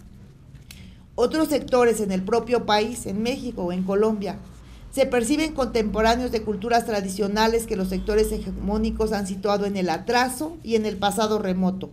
Otros sectores en el propio país, en México o en Colombia, se perciben contemporáneos de culturas tradicionales que los sectores hegemónicos han situado en el atraso y en el pasado remoto.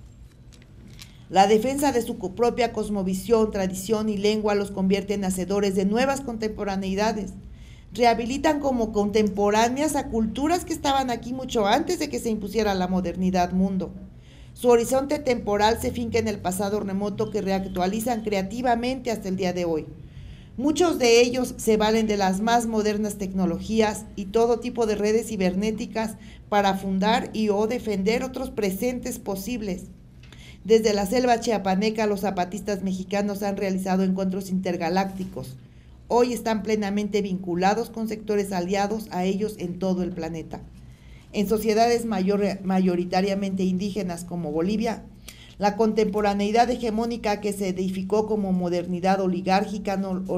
La defensa de su propia cosmovisión, tradición y lengua los convierte en hacedores de nuevas contemporaneidades. Rehabilitan como contemporáneas a culturas que estaban aquí mucho antes de que se impusiera la modernidad mundo. Su horizonte temporal se finca en el pasado remoto que reactualizan creativamente hasta el día de hoy. Muchos de ellos se valen de las más modernas tecnologías y todo tipo de redes cibernéticas para fundar y o defender otros presentes posibles. Desde la selva chiapaneca, los zapatistas mexicanos han realizado encuentros intergalácticos. Hoy están plenamente vinculados con sectores aliados a ellos en todo el planeta. En sociedades mayoritariamente indígenas como Bolivia, la contemporaneidad hegemónica que se edificó como modernidad oligárquica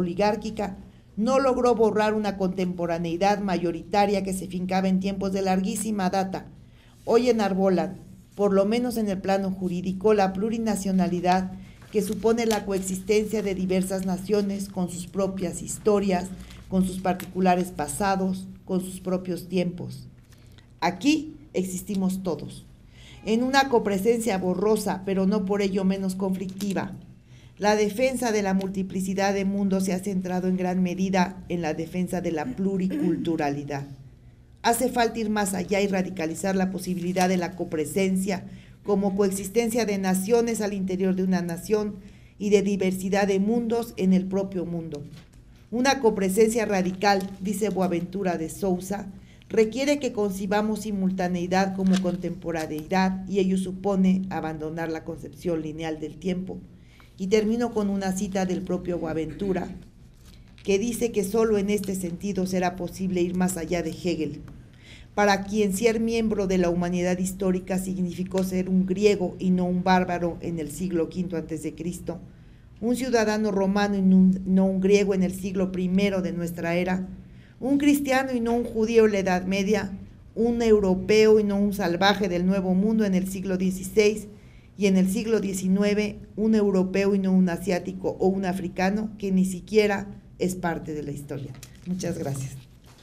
no logró borrar una contemporaneidad mayoritaria que se fincaba en tiempos de larguísima data. Hoy enarbolan, por lo menos en el plano jurídico, la plurinacionalidad que supone la coexistencia de diversas naciones con sus propias historias, con sus particulares pasados, con sus propios tiempos. Aquí existimos todos, en una copresencia borrosa, pero no por ello menos conflictiva. La defensa de la multiplicidad de mundos se ha centrado en gran medida en la defensa de la pluriculturalidad. Hace falta ir más allá y radicalizar la posibilidad de la copresencia como coexistencia de naciones al interior de una nación y de diversidad de mundos en el propio mundo. Una copresencia radical, dice Boaventura de Sousa, requiere que concibamos simultaneidad como contemporaneidad y ello supone abandonar la concepción lineal del tiempo. Y termino con una cita del propio Boaventura, que dice que solo en este sentido será posible ir más allá de Hegel, para quien ser miembro de la humanidad histórica significó ser un griego y no un bárbaro en el siglo V a.C., un ciudadano romano y no un griego en el siglo I de nuestra era, un cristiano y no un judío en la Edad Media, un europeo y no un salvaje del Nuevo Mundo en el siglo XVI, y en el siglo XIX, un europeo y no un asiático o un africano que ni siquiera es parte de la historia. Muchas gracias.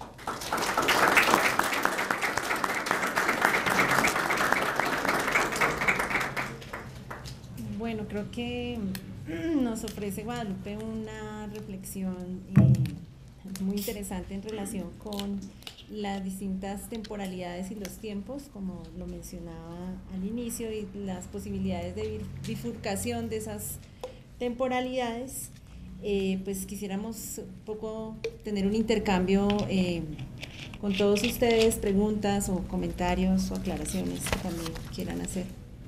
Bueno, creo que nos ofrece Guadalupe una reflexión muy interesante en relación con las distintas temporalidades y los tiempos, como lo mencionaba al inicio, y las posibilidades de bifurcación de esas temporalidades. Pues quisiéramos un poco tener un intercambio con todos ustedes, preguntas o comentarios o aclaraciones que también quieran hacer.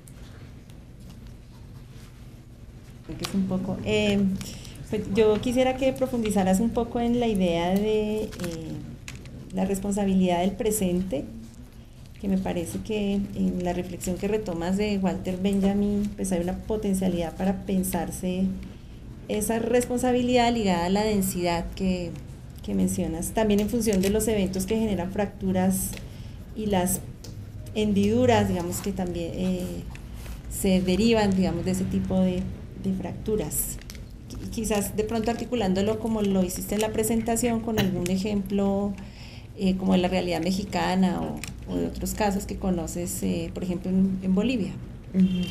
Que es un poco, pues yo quisiera que profundizaras un poco en la idea de la responsabilidad del presente, que me parece que en la reflexión que retomas de Walter Benjamin, pues hay una potencialidad para pensarse esa responsabilidad ligada a la densidad que mencionas, también en función de los eventos que generan fracturas y las hendiduras, digamos, que también se derivan, digamos, de ese tipo de fracturas. Quizás de pronto articulándolo como lo hiciste en la presentación con algún ejemplo como de la realidad mexicana o de otros casos que conoces, por ejemplo, en Bolivia. Uh-huh.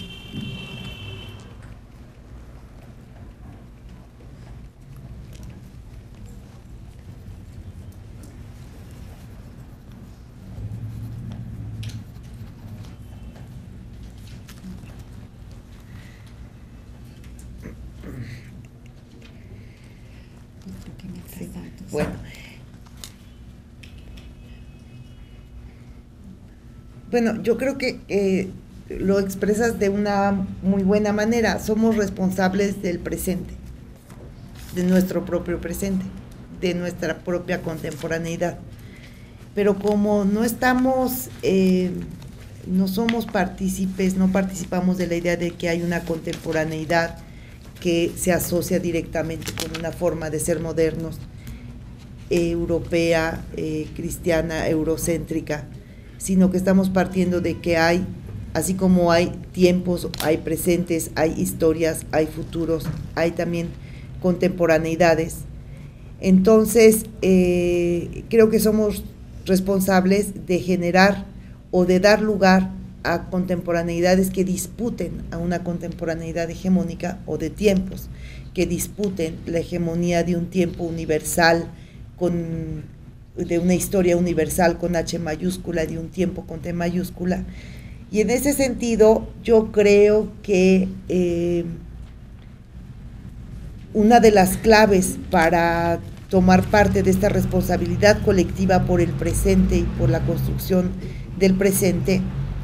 Bueno, yo creo que lo expresas de una muy buena manera. Somos responsables del presente, de nuestro propio presente, de nuestra propia contemporaneidad. Pero como no estamos, no somos partícipes, no participamos de la idea de que hay una contemporaneidad que se asocia directamente con una forma de ser modernos, europea, cristiana, eurocéntrica, sino que estamos partiendo de que hay, así como hay tiempos, hay presentes, hay historias, hay futuros, hay también contemporaneidades. Entonces, creo que somos responsables de generar o de dar lugar a contemporaneidades que disputen a una contemporaneidad hegemónica, o de tiempos que disputen la hegemonía de un tiempo universal, de una historia universal con H mayúscula, de un tiempo con T mayúscula. Y en ese sentido, yo creo que una de las claves para tomar parte de esta responsabilidad colectiva por el presente y por la construcción del presente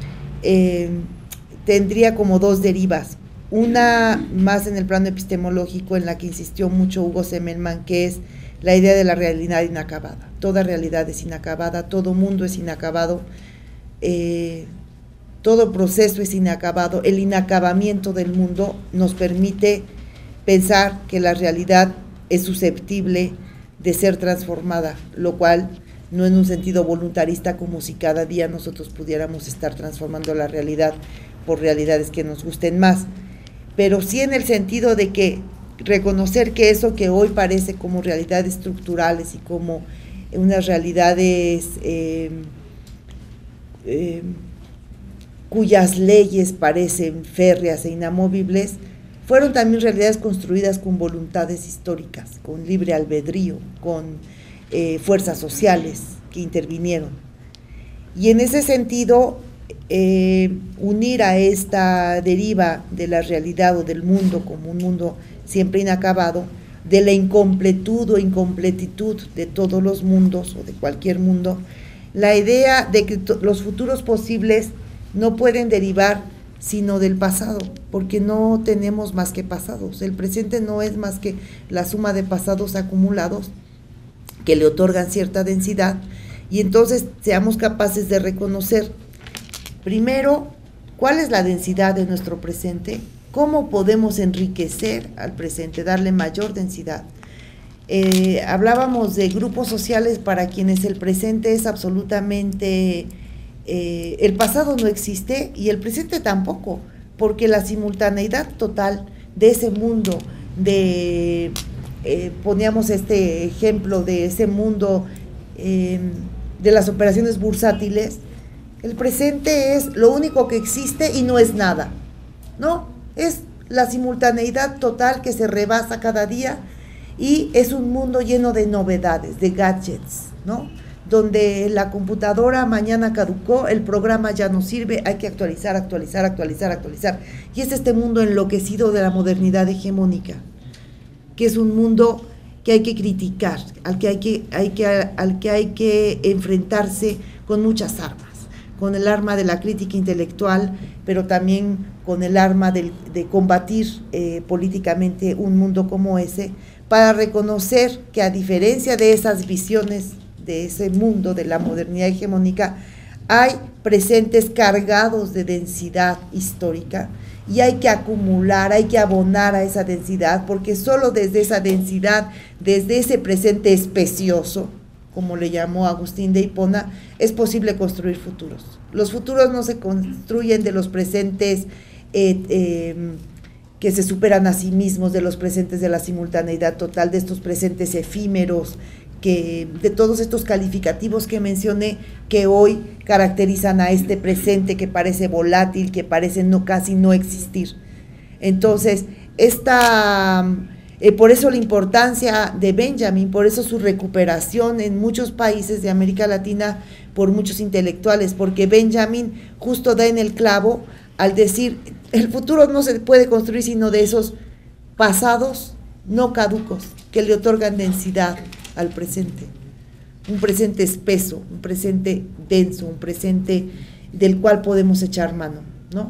tendría como dos derivas. Una más en el plano epistemológico, en la que insistió mucho Hugo Semmelmann, que es la idea de la realidad inacabada. Toda realidad es inacabada, todo mundo es inacabado, todo proceso es inacabado. El inacabamiento del mundo nos permite pensar que la realidad es susceptible de ser transformada, lo cual no en un sentido voluntarista, como si cada día nosotros pudiéramos estar transformando la realidad por realidades que nos gusten más, pero sí en el sentido de que reconocer que eso que hoy parece como realidades estructurales y como unas realidades cuyas leyes parecen férreas e inamovibles, fueron también realidades construidas con voluntades históricas, con libre albedrío, con fuerzas sociales que intervinieron. Y en ese sentido, unir a esta deriva de la realidad o del mundo como un mundo siempre inacabado, de la incompletud o incompletitud de todos los mundos o de cualquier mundo, la idea de que los futuros posibles no pueden derivar sino del pasado, porque no tenemos más que pasados. El presente no es más que la suma de pasados acumulados que le otorgan cierta densidad, y entonces seamos capaces de reconocer primero cuál es la densidad de nuestro presente, cómo podemos enriquecer al presente, darle mayor densidad. Hablábamos de grupos sociales para quienes el presente es absolutamente, el pasado no existe y el presente tampoco, porque la simultaneidad total de ese mundo, poníamos este ejemplo de ese mundo de las operaciones bursátiles, el presente es lo único que existe y no es nada, ¿no? Es la simultaneidad total que se rebasa cada día, y es un mundo lleno de novedades, de gadgets, ¿no? Donde la computadora mañana caducó, el programa ya no sirve, hay que actualizar. Y es este mundo enloquecido de la modernidad hegemónica, que es un mundo que hay que criticar, al que hay que enfrentarse con muchas armas, con el arma de la crítica intelectual, pero también con el arma de combatir políticamente un mundo como ese, para reconocer que, a diferencia de esas visiones de ese mundo de la modernidad hegemónica, hay presentes cargados de densidad histórica y hay que acumular, hay que abonar a esa densidad, porque solo desde esa densidad, desde ese presente especioso, como le llamó Agustín de Hipona, es posible construir futuros. Los futuros no se construyen de los presentes que se superan a sí mismos, de los presentes de la simultaneidad total, de estos presentes efímeros, de todos estos calificativos que mencioné, que hoy caracterizan a este presente que parece volátil, que parece casi no existir. Entonces, por eso la importancia de Benjamin, por eso su recuperación en muchos países de América Latina por muchos intelectuales, porque Benjamin justo da en el clavo al decir, el futuro no se puede construir sino de esos pasados no caducos que le otorgan densidad al presente, un presente espeso, un presente denso, un presente del cual podemos echar mano, ¿no?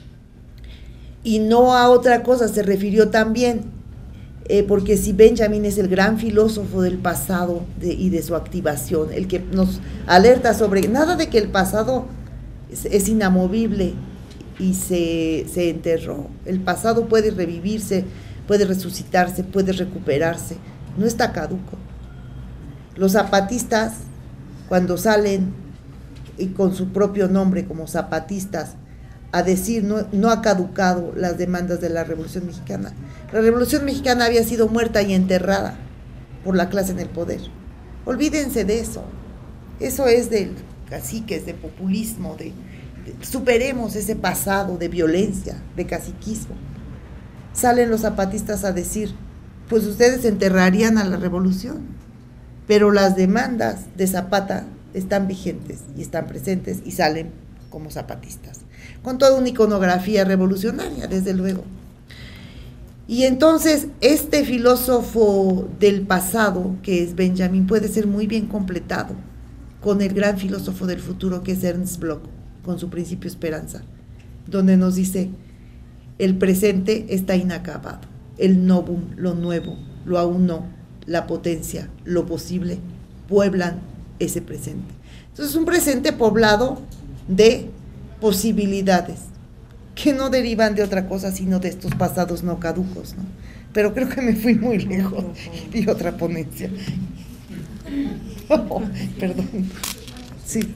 Y no a otra cosa se refirió también, porque si Benjamin es el gran filósofo del pasado y de su activación, el que nos alerta sobre nada de que el pasado es inamovible y se enterró. El pasado puede revivirse, puede resucitarse, puede recuperarse, no está caduco. Los zapatistas, cuando salen y con su propio nombre como zapatistas a decir no ha caducado las demandas de la Revolución Mexicana. La Revolución Mexicana había sido muerta y enterrada por la clase en el poder. Olvídense de eso. Eso es de caciques, de populismo, superemos ese pasado de violencia, de caciquismo. Salen los zapatistas a decir, pues ustedes enterrarían a la revolución, pero las demandas de Zapata están vigentes y están presentes y salen como zapatistas, con toda una iconografía revolucionaria, desde luego. Y entonces este filósofo del pasado, que es Benjamin, puede ser muy bien completado con el gran filósofo del futuro, que es Ernst Bloch, con su principio esperanza, donde nos dice, el presente está inacabado, el novum, lo nuevo, lo aún no, la potencia, lo posible, pueblan ese presente. Entonces, un presente poblado de posibilidades que no derivan de otra cosa sino de estos pasados no caducos, ¿no? Pero creo que me fui muy lejos y otra ponencia. Oh, perdón. Sí.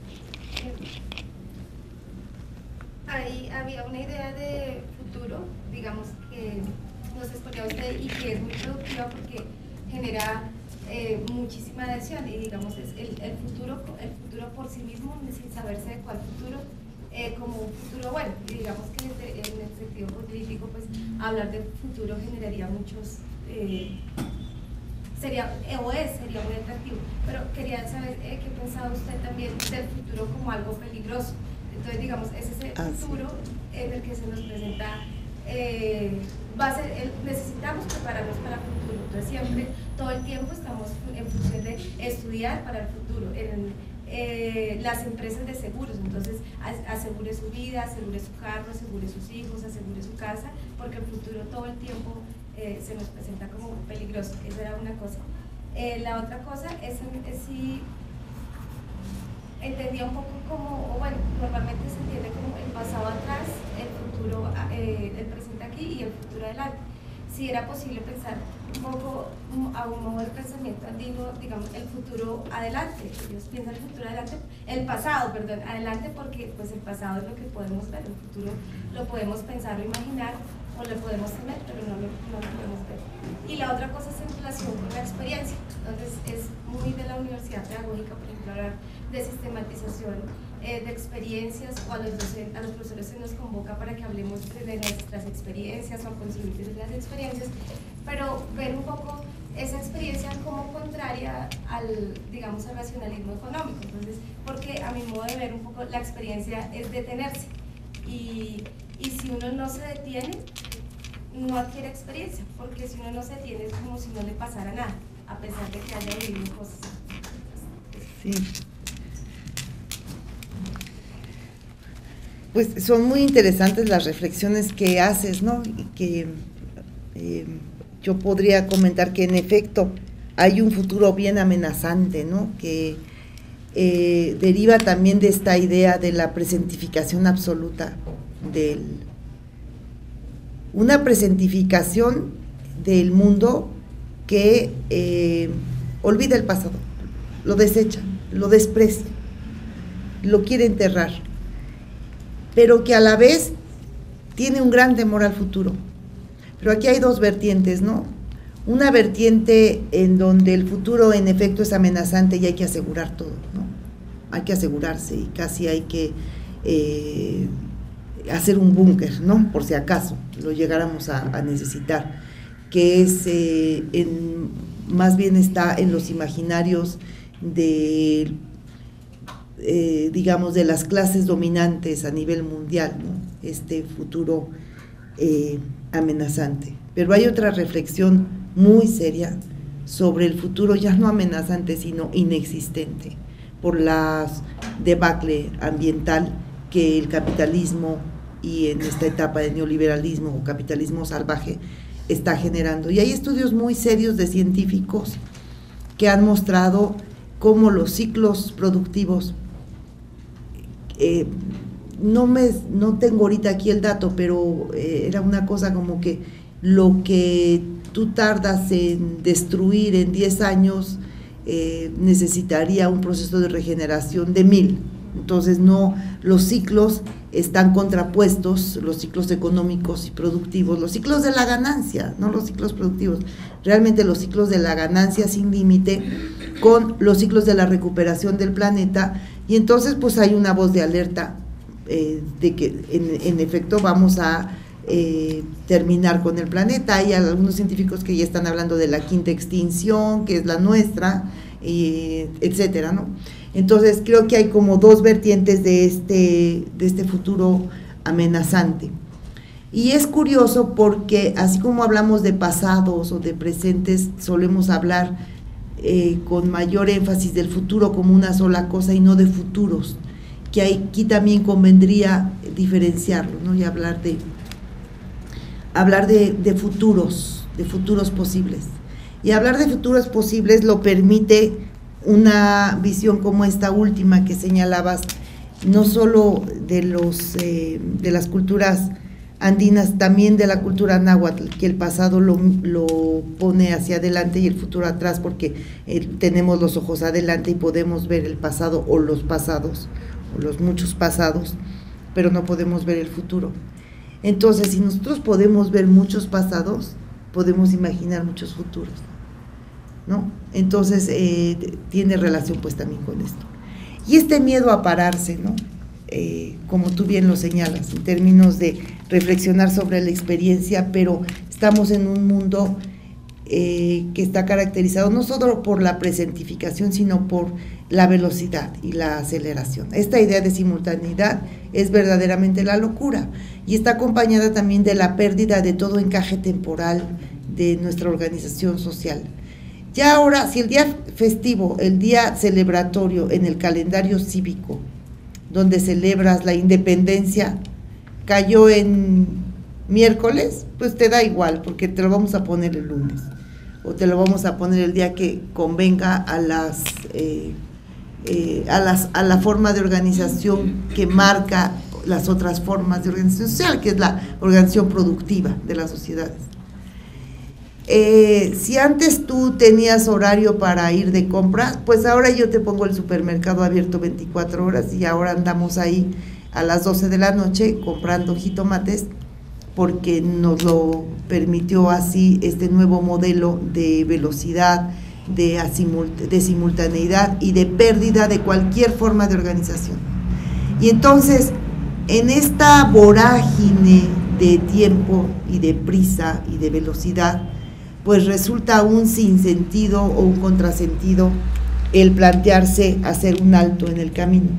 Ahí había una idea de futuro, digamos, que nos exponía usted y que es muy productiva porque genera muchísima adhesión y digamos es el futuro por sí mismo, sin saberse de cuál futuro, como un futuro bueno, y digamos que en el sentido político pues hablar de futuro generaría muchos sería muy atractivo, pero quería saber qué pensaba usted también del futuro como algo peligroso. Entonces digamos es ese futuro en el que se nos presenta necesitamos prepararnos para el futuro. Entonces siempre, todo el tiempo estamos en función de estudiar para el futuro. Las empresas de seguros, entonces asegure su vida, asegure su carro, asegure sus hijos, asegure su casa, porque el futuro todo el tiempo se nos presenta como peligroso. Esa era una cosa. La otra cosa es si entendía un poco como, o bueno, normalmente se entiende como el pasado atrás, el futuro, el presente aquí y el futuro adelante. Si era posible pensar un poco a un modo de pensamiento andino, digamos, el futuro adelante. Ellos piensan el futuro adelante, el pasado, perdón, adelante, porque pues el pasado es lo que podemos ver, el futuro lo podemos pensar o imaginar, o lo podemos tener, pero no lo podemos ver. Y la otra cosa es en relación con la experiencia. Entonces es muy de la universidad pedagógica, por ejemplo, hablar de sistematización de experiencias, o a los profesores se nos convoca para que hablemos de nuestras experiencias o consumir de las experiencias, pero ver un poco esa experiencia como contraria al, digamos, al racionalismo económico. Entonces, porque a mi modo de ver un poco la experiencia es detenerse y si uno no se detiene, no adquiere experiencia, porque si uno no se detiene es como si no le pasara nada, a pesar de que haya vivido cosas. Sí. Pues son muy interesantes las reflexiones que haces, ¿no? Y que yo podría comentar que en efecto hay un futuro bien amenazante, ¿no? Que deriva también de esta idea de la presentificación absoluta una presentificación del mundo que olvida el pasado, lo desecha, lo desprecia, lo quiere enterrar, pero que a la vez tiene un gran temor al futuro. Pero aquí hay dos vertientes, ¿no? Una vertiente en donde el futuro en efecto es amenazante y hay que asegurar todo, ¿no? Hay que asegurarse y casi hay que hacer un búnker, ¿no? Por si acaso lo llegáramos a necesitar, que es más bien está en los imaginarios de digamos de las clases dominantes a nivel mundial, ¿no? Este futuro amenazante. Pero hay otra reflexión muy seria sobre el futuro ya no amenazante sino inexistente por la debacle ambiental que el capitalismo y en esta etapa de neoliberalismo o capitalismo salvaje está generando. Y hay estudios muy serios de científicos que han mostrado cómo los ciclos productivos, no tengo ahorita aquí el dato, pero era una cosa como que lo que tú tardas en destruir en 10 años necesitaría un proceso de regeneración de 1000. Entonces los ciclos están contrapuestos, los ciclos económicos y productivos, los ciclos de la ganancia, no los ciclos productivos, realmente los ciclos de la ganancia sin límite con los ciclos de la recuperación del planeta, y entonces pues hay una voz de alerta de que en efecto vamos a terminar con el planeta. Hay algunos científicos que ya están hablando de la quinta extinción, que es la nuestra, etcétera, ¿no? Entonces creo que hay como dos vertientes de este futuro amenazante. Y es curioso porque así como hablamos de pasados o de presentes, solemos hablar con mayor énfasis del futuro como una sola cosa y no de futuros, que aquí también convendría diferenciarlo, ¿no? Y hablar de futuros posibles. Y hablar de futuros posibles lo permite una visión como esta última que señalabas, no solo de las culturas andinas, también de la cultura náhuatl, que el pasado lo pone hacia adelante y el futuro atrás, porque tenemos los ojos adelante y podemos ver el pasado o los pasados, o los muchos pasados, pero no podemos ver el futuro. Entonces, si nosotros podemos ver muchos pasados, podemos imaginar muchos futuros, ¿no? Entonces, tiene relación pues también con esto. Y este miedo a pararse, ¿no? Como tú bien lo señalas, en términos de reflexionar sobre la experiencia, pero estamos en un mundo que está caracterizado no solo por la presentificación, sino por la velocidad y la aceleración. Esta idea de simultaneidad es verdaderamente la locura y está acompañada también de la pérdida de todo encaje temporal de nuestra organización social. Ya ahora, si el día festivo, el día celebratorio en el calendario cívico, donde celebras la independencia, cayó en miércoles, pues te da igual, porque te lo vamos a poner el lunes, o te lo vamos a poner el día que convenga a la forma de organización que marca las otras formas de organización social, que es la organización productiva de las sociedades. Si antes tú tenías horario para ir de compras, pues ahora yo te pongo el supermercado abierto 24 horas y ahora andamos ahí a las 12 de la noche comprando jitomates, porque nos lo permitió así este nuevo modelo de velocidad, de simultaneidad y de pérdida de cualquier forma de organización. Y entonces, en esta vorágine de tiempo y de prisa y de velocidad, pues resulta un sinsentido o un contrasentido el plantearse hacer un alto en el camino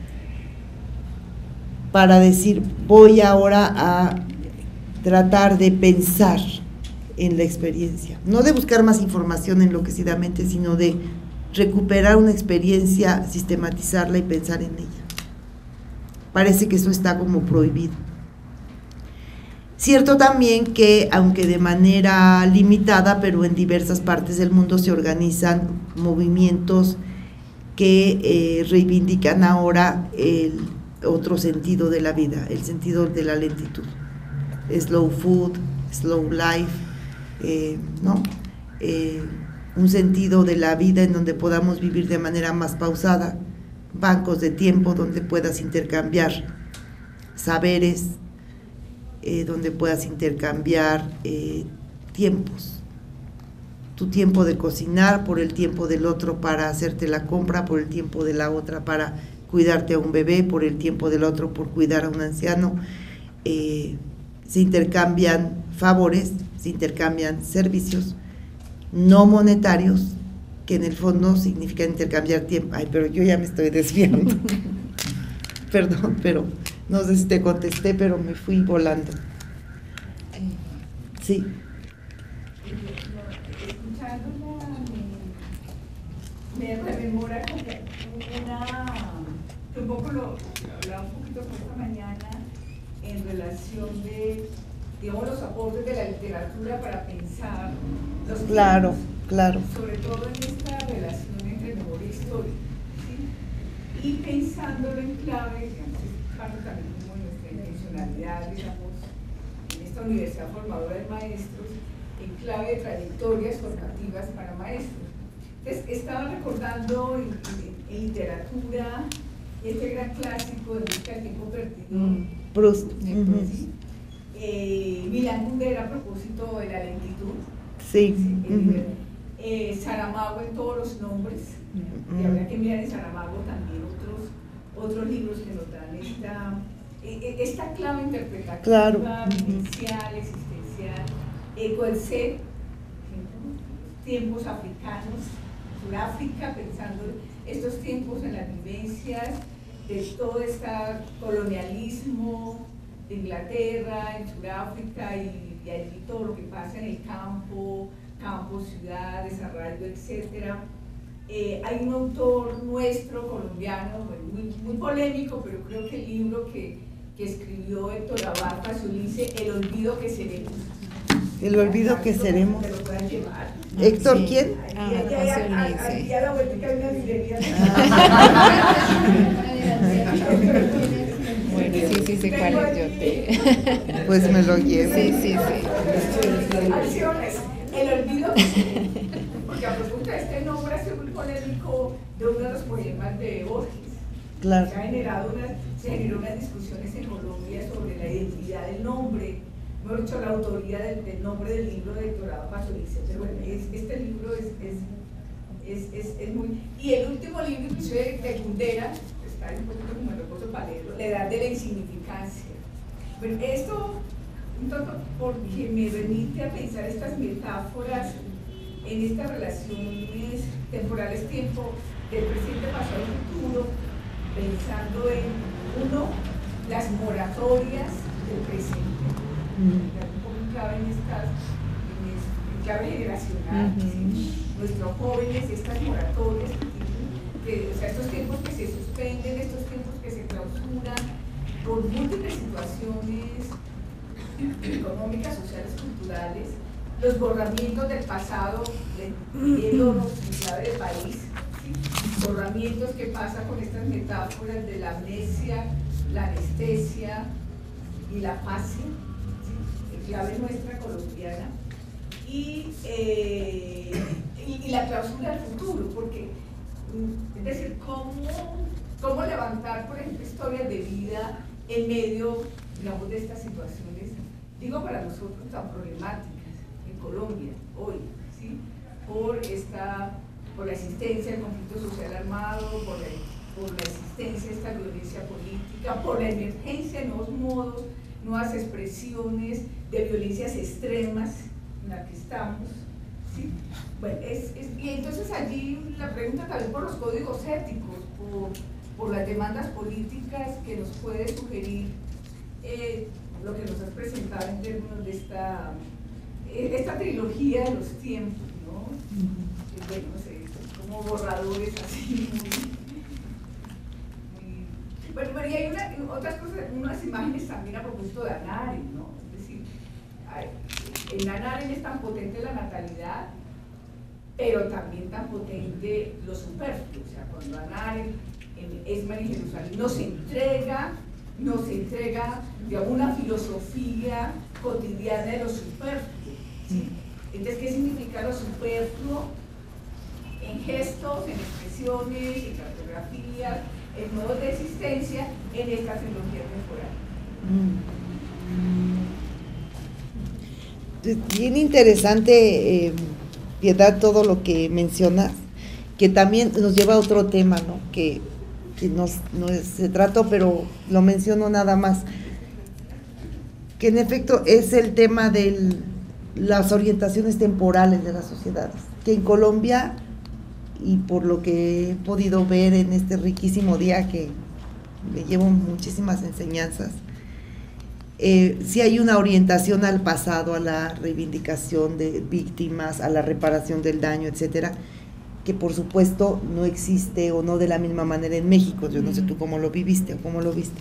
para decir, voy ahora a tratar de pensar en la experiencia, no de buscar más información enloquecidamente, sino de recuperar una experiencia, sistematizarla y pensar en ella. Parece que eso está como prohibido. Cierto también que, aunque de manera limitada, pero en diversas partes del mundo se organizan movimientos que reivindican ahora el otro sentido de la vida, el sentido de la lentitud. Slow food, slow life, ¿no? Un sentido de la vida en donde podamos vivir de manera más pausada, bancos de tiempo donde puedas intercambiar saberes, donde puedas intercambiar tiempos, tu tiempo de cocinar por el tiempo del otro para hacerte la compra, por el tiempo de la otra para cuidarte a un bebé, por el tiempo del otro por cuidar a un anciano. Se intercambian favores, se intercambian servicios no monetarios, que en el fondo significan intercambiar tiempo. Ay, pero yo ya me estoy desviando. Perdón, pero no sé si te contesté, pero me fui volando. Sí. Escuchándola me rememora como que un poco lo hablaba un poquito esta mañana en relación de, digamos, los aportes de la literatura para pensar los Claro, tiempos, claro. sobre todo en esta relación entre memoria e historia, ¿sí? Y pensándolo en clave, digamos, es parte también como de nuestra intencionalidad, digamos, en esta universidad formadora de maestros, en clave de trayectorias formativas para maestros. Entonces, estaba recordando en literatura este gran clásico de Busca del tiempo perdido, Proust. ¿sí? Milán Kundera, a propósito de la lentitud. Sí. Saramago en todos los nombres, y habría que mirar en Saramago también otros libros que nos dan esta clave interpretativa, claro, vivencial, existencial, Coetzee, tiempos africanos, Sudáfrica, pensando estos tiempos en las vivencias de todo este colonialismo de Inglaterra, en Sudáfrica y allí todo lo que pasa en el campo, ciudad, desarrollo, etc. Hay un autor nuestro, colombiano, muy polémico, pero creo que el libro que escribió Héctor Abad Faciolince, El olvido que seremos. El olvido que seremos. Que lo puedan llevar. Héctor, Sí. ¿quién? Aquí a la vuelta hay una librería. Bueno, sí sé cuál es, yo te... Pues me lo llevo. Sí. Acciones, el olvido. Porque a propósito de este nombre hace muy polémico de uno de los poemas de Borges. Claro. Se generó unas discusiones en Colombia sobre la identidad del nombre, mejor dicho, la autoría del nombre del libro de Héctor Abad Faciolince. Pero bueno, este libro es muy... Y el último libro, inclusive de Kundera, está un poquito como el reposo para leerlo, La edad de la insignificancia. Bueno, esto un tanto porque me remite a pensar estas metáforas en estas relaciones temporales, tiempo del presente, pasado y futuro, pensando en, uno, las moratorias del presente, un poco en clave en clave generacional, ¿sí? Nuestros jóvenes, estas moratorias, o sea, estos tiempos que se suspenden, estos tiempos que se clausuran por múltiples situaciones económicas, sociales, culturales, los borramientos del pasado, viéndonos en clave de país, ¿sí? Borramientos que pasa con estas metáforas de la amnesia, la anestesia y la fascia, ¿sí? En clave nuestra colombiana, y la clausura del futuro, porque es decir, cómo levantar, por ejemplo, historias de vida en medio, digamos, de estas situaciones, digo, para nosotros tan problemáticas en Colombia hoy, ¿sí? Por la existencia del conflicto social armado, por la existencia de esta violencia política, por la emergencia de nuevos modos, nuevas expresiones de violencias extremas en las que estamos, ¿sí? Bueno, y entonces allí la pregunta también por los códigos éticos, por las demandas políticas que nos puede sugerir lo que nos has presentado en términos de esta trilogía de los tiempos, ¿no? Bueno, no sé, como borradores así muy... Bueno, y hay otras cosas, unas imágenes también a propósito de Anari, ¿no? Es decir, En Hannah Arendt es tan potente la natalidad, pero también tan potente lo superfluo. O sea, cuando Hannah Arendt en Esma y Jerusalén nos entrega digamos, una filosofía cotidiana de lo superfluo, ¿sí? Entonces, ¿qué significa lo superfluo? En gestos, en expresiones, en cartografías, en modos de existencia, en esta tecnología temporal. Bien interesante, Piedad, todo lo que mencionas, que también nos lleva a otro tema, ¿no? Que no se trató, pero lo menciono nada más, que en efecto es el tema de las orientaciones temporales de las sociedades, que en Colombia, y por lo que he podido ver en este riquísimo día que me llevo muchísimas enseñanzas, sí hay una orientación al pasado, a la reivindicación de víctimas, a la reparación del daño, etcétera, que por supuesto no existe o no de la misma manera en México. Yo no sé tú cómo lo viviste o cómo lo viste.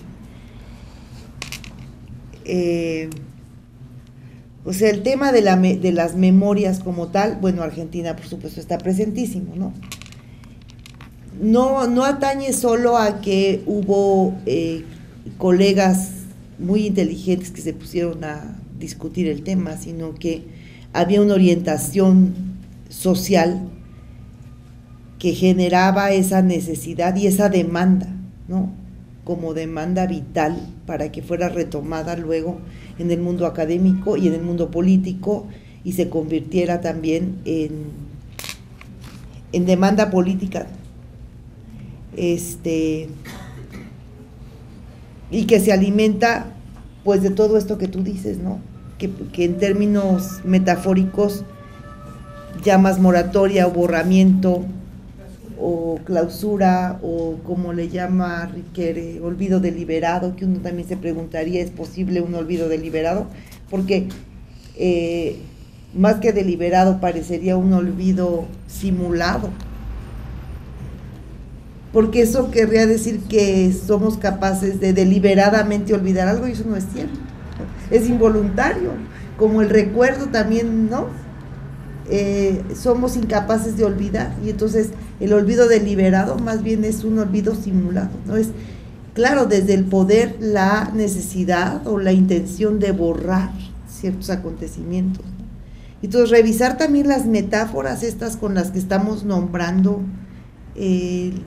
O sea, el tema de las memorias como tal, bueno, Argentina por supuesto está presentísimo, ¿no? No atañe solo a que hubo colegas muy inteligentes que se pusieron a discutir el tema, sino que había una orientación social que generaba esa necesidad y esa demanda, ¿no? Como demanda vital para que fuera retomada luego en el mundo académico y en el mundo político y se convirtiera también en demanda política, y que se alimenta pues de todo esto que tú dices, ¿no? Que en términos metafóricos llamas moratoria o borramiento o clausura, o como le llama Riquet, olvido deliberado, que uno también se preguntaría, ¿es posible un olvido deliberado? Porque más que deliberado parecería un olvido simulado, porque eso querría decir que somos capaces de deliberadamente olvidar algo, y eso no es cierto, es involuntario, como el recuerdo también, ¿no? Somos incapaces de olvidar, y entonces el olvido deliberado más bien es un olvido simulado, ¿no? Es, claro, desde el poder, la necesidad o la intención de borrar ciertos acontecimientos, ¿no? Entonces, revisar también las metáforas estas con las que estamos nombrando el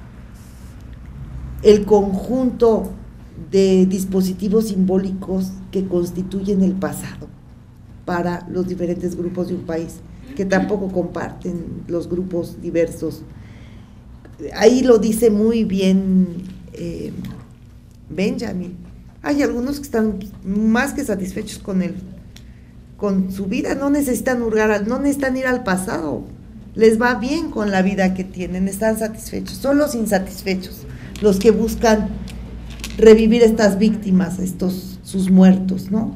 conjunto de dispositivos simbólicos que constituyen el pasado para los diferentes grupos de un país, que tampoco comparten los grupos diversos. Ahí lo dice muy bien Benjamin. Hay algunos que están más que satisfechos con su vida, no necesitan no necesitan ir al pasado, les va bien con la vida que tienen, están satisfechos. Son los insatisfechos los que buscan revivir estas víctimas, sus muertos, ¿no?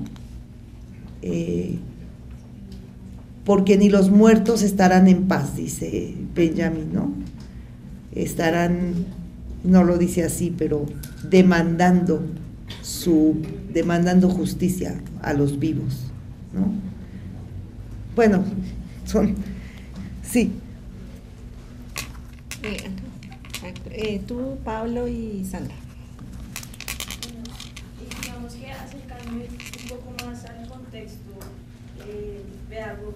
Porque ni los muertos estarán en paz, dice Benjamin, ¿no? Estarán, no lo dice así, pero demandando justicia a los vivos, ¿no? Bueno, sí. Tú, Pablo y Sandra. Digamos que acercarme un poco más al contexto pedagógico,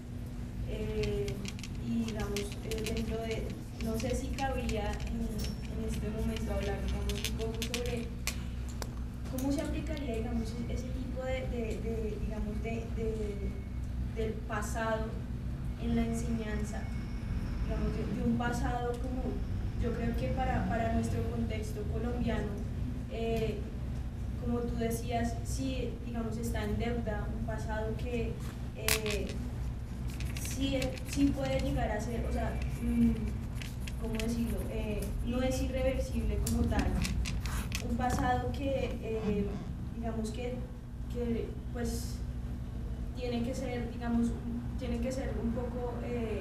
y digamos dentro de, no sé si cabría en este momento hablar, digamos, un poco sobre cómo se aplicaría, digamos, ese tipo del pasado en la enseñanza, digamos, de un pasado como, yo creo que para nuestro contexto colombiano, como tú decías, sí, digamos, está en deuda un pasado que sí puede llegar a ser, o sea, ¿cómo decirlo? No es irreversible como tal. Un pasado que, digamos, que pues tiene que ser, digamos, un poco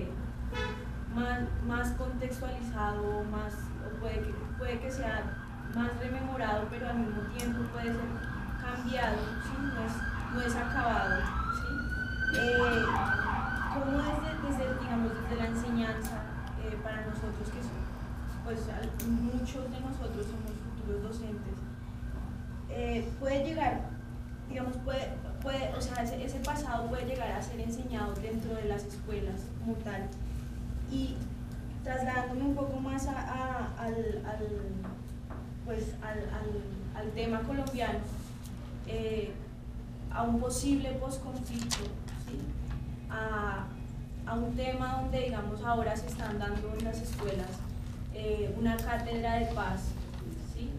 más contextualizado, o puede que sea más rememorado, pero al mismo tiempo puede ser cambiado, ¿sí? No es acabado, ¿sí? ¿cómo desde la enseñanza, para nosotros que pues muchos de nosotros somos futuros docentes, puede llegar, digamos, o sea, ese pasado puede llegar a ser enseñado dentro de las escuelas como tal? Y trasladándome un poco más al tema colombiano, a un posible posconflicto, ¿sí? A un tema donde, digamos, ahora se están dando en las escuelas una cátedra de paz, ¿sí?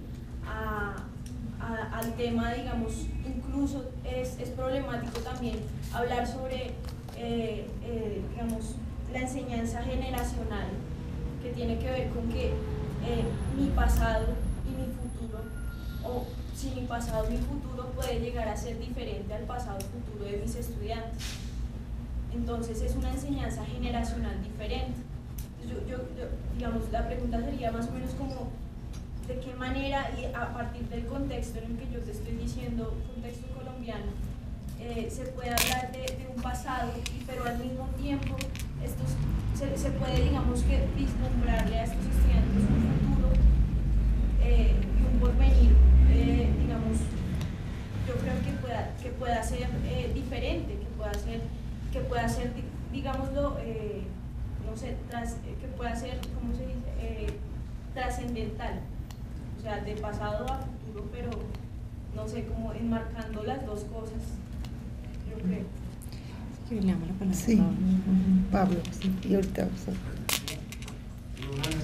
Al tema, digamos, incluso es problemático también hablar sobre, digamos, la enseñanza generacional, que tiene que ver con que mi pasado y mi futuro, o si mi pasado y mi futuro puede llegar a ser diferente al pasado y futuro de mis estudiantes. Entonces es una enseñanza generacional diferente. Digamos, la pregunta sería más o menos como de qué manera, y a partir del contexto en el que yo te estoy diciendo, contexto colombiano, se puede hablar de un pasado, pero al mismo tiempo se puede, digamos, que vislumbrarle a estos estudiantes un futuro y un porvenir, digamos, yo creo que pueda ser diferente, que pueda ser, digámoslo, no sé, que pueda ser, ¿cómo se dice?, trascendental, o sea, de pasado a futuro, pero no sé, como enmarcando las dos cosas, yo creo. Le damos la palabra Sí, a Pablo. Pablo, sí, y ahorita Una vez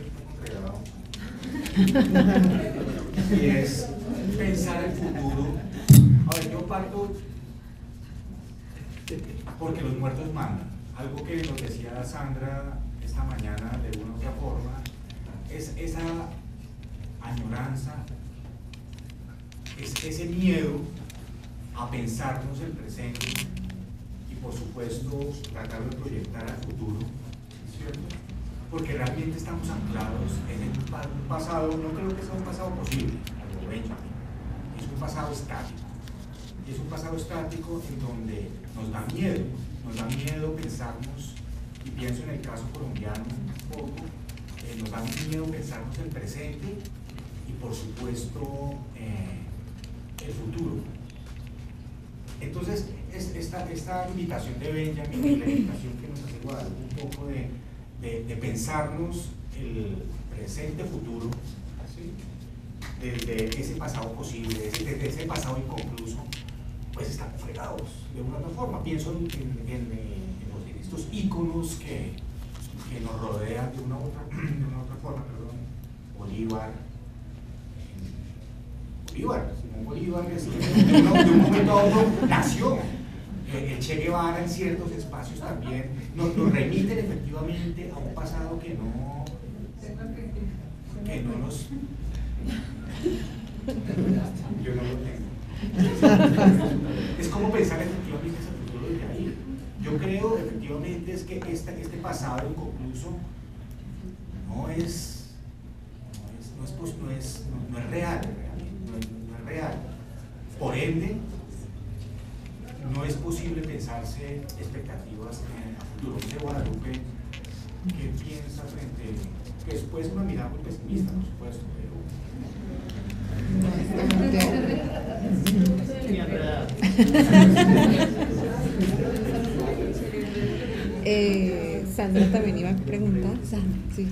estuve congregado y es pensar el futuro. A ver, yo parto porque los muertos mandan. Algo que nos decía Sandra esta mañana de una u otra forma es esa añoranza, es ese miedo a pensarnos el presente y por supuesto tratar de proyectar al futuro, ¿cierto? Porque realmente estamos anclados en un pasado, no creo que sea un pasado posible, como Benjamin, es un pasado estático. Y es un pasado estático en donde nos da miedo pensarnos, y pienso en el caso colombiano un poco, nos da miedo pensarnos el presente y por supuesto el futuro. Entonces, esta invitación de Benjamin y la invitación que nos hace Guadalupe un poco de pensarnos el presente futuro, ¿sí? Desde ese pasado posible, desde ese pasado inconcluso, pues estamos fregados de una u otra forma. Pienso en estos íconos que nos rodean de una u otra forma, perdón. Simón Bolívar de un momento a otro nació. El Che Guevara en ciertos espacios también nos remiten efectivamente a un pasado que no nos... Yo no lo tengo. Es como pensar efectivamente ese futuro desde ahí. Yo creo efectivamente es que este pasado inconcluso no es real, no es real. Por ende, no es posible pensarse expectativas en el futuro. No sé, Guadalupe, ¿qué piensa frente? Que después una mirada muy pesimista, por supuesto, pero... Sandra también iba a preguntar. Sandra, sí.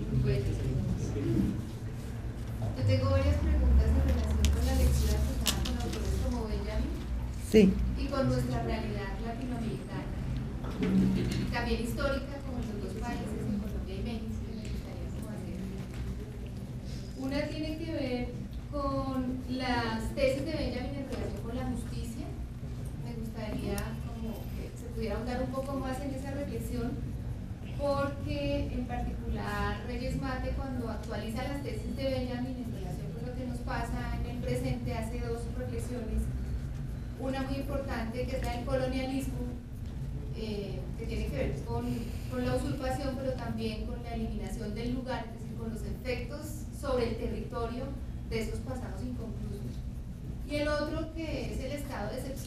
Yo tengo varias preguntas en relación con la lectura que estaba con autores como Benjamin. Sí. Y con nuestra realidad latinoamericana, también histórica, como en los dos países, en Colombia y México, que me gustaría como hacer. Una tiene que ver con las tesis de Benjamin en relación con la justicia. Me gustaría como que se pudiera ahondar un poco más en esa reflexión, porque en particular Reyes Mate, cuando actualiza las tesis de Benjamin en relación con lo que nos pasa en el presente, hace dos reflexiones. Una muy importante, que es la del colonialismo, que tiene que ver con la usurpación, pero también con la eliminación del lugar, es decir, con los efectos sobre el territorio de esos pasados inconclusos. Y el otro, que es el estado de excepción,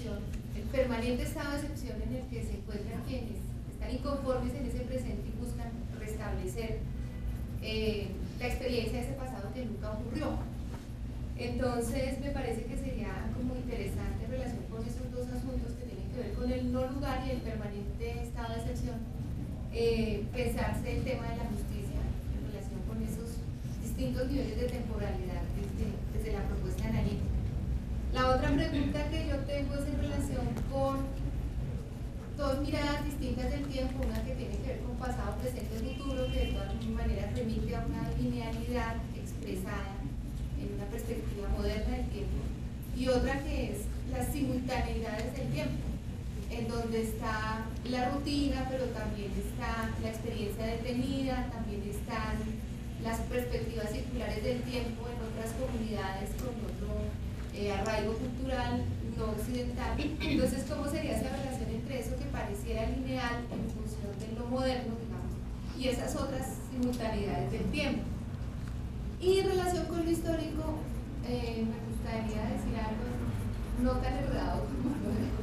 el permanente estado de excepción en el que se encuentran quienes están inconformes en ese presente y buscan restablecer la experiencia de ese pasado que nunca ocurrió. Entonces me parece que sería como interesante en relación con esos dos asuntos que tienen que ver con el no lugar y el permanente estado de excepción, pensarse el tema de la justicia en relación con esos distintos niveles de temporalidad desde la propuesta analítica. La otra pregunta que yo tengo es en relación con dos miradas distintas del tiempo, una que tiene que ver con pasado, presente y futuro, que de todas maneras remite a una linealidad expresada en una perspectiva moderna del tiempo, y otra que es las simultaneidades del tiempo, en donde está la rutina, pero también está la experiencia detenida, también están las perspectivas circulares del tiempo en otras comunidades con otro arraigo cultural no occidental. Entonces, ¿cómo sería esa relación entre eso que pareciera lineal en función de lo moderno, digamos, y esas otras simultaneidades del tiempo? Y en relación con lo histórico, me gustaría decir algo no tan enredado como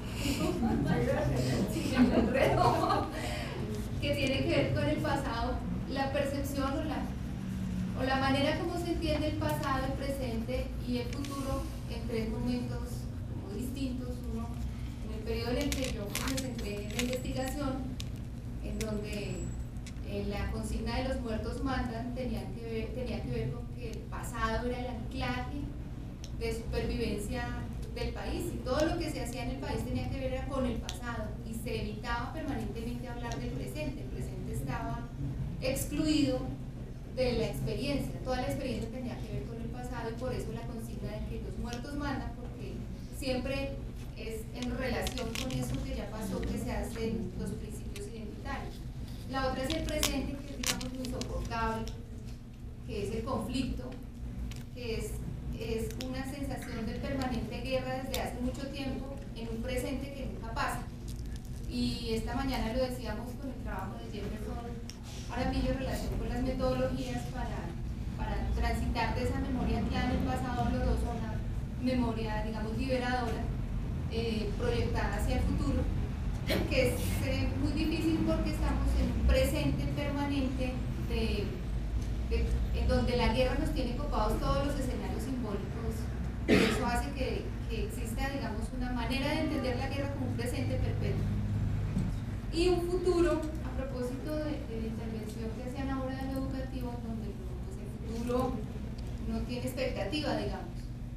el enredo, que tiene que ver con el pasado, la percepción o la manera como se entiende el pasado, el presente y el futuro en tres momentos muy distintos. Uno, en el periodo en el que yo me centré en la investigación, en donde la consigna de los muertos mandan tenía que ver con que el pasado era el anclaje de supervivencia del país, y todo lo que se hacía en el país tenía que ver con el pasado, y se evitaba permanentemente hablar del presente. El presente estaba excluido de la experiencia, toda la experiencia tenía que ver con el pasado, y por eso la consigna de que los muertos mandan, porque siempre es en relación con eso que ya pasó que se hacen los principios identitarios. La otra es el presente, que es, digamos, lo insoportable, que es el conflicto, que es una sensación de permanente guerra desde hace mucho tiempo en un presente que nunca pasa. Y esta mañana lo decíamos con el trabajo de Jefferson Aramillo en relación con las metodologías para transitar de esa memoria anclada en el pasado doloroso a una memoria, digamos, liberadora, proyectada hacia el futuro, que es muy difícil porque estamos en un presente permanente en donde la guerra nos tiene copados todos los escenarios simbólicos, y eso hace que exista, digamos, una manera de entender la guerra como un presente perpetuo. Y un futuro, a propósito de la intervención que hacían ahora de lo educativo, donde pues, el futuro no tiene expectativa, digamos.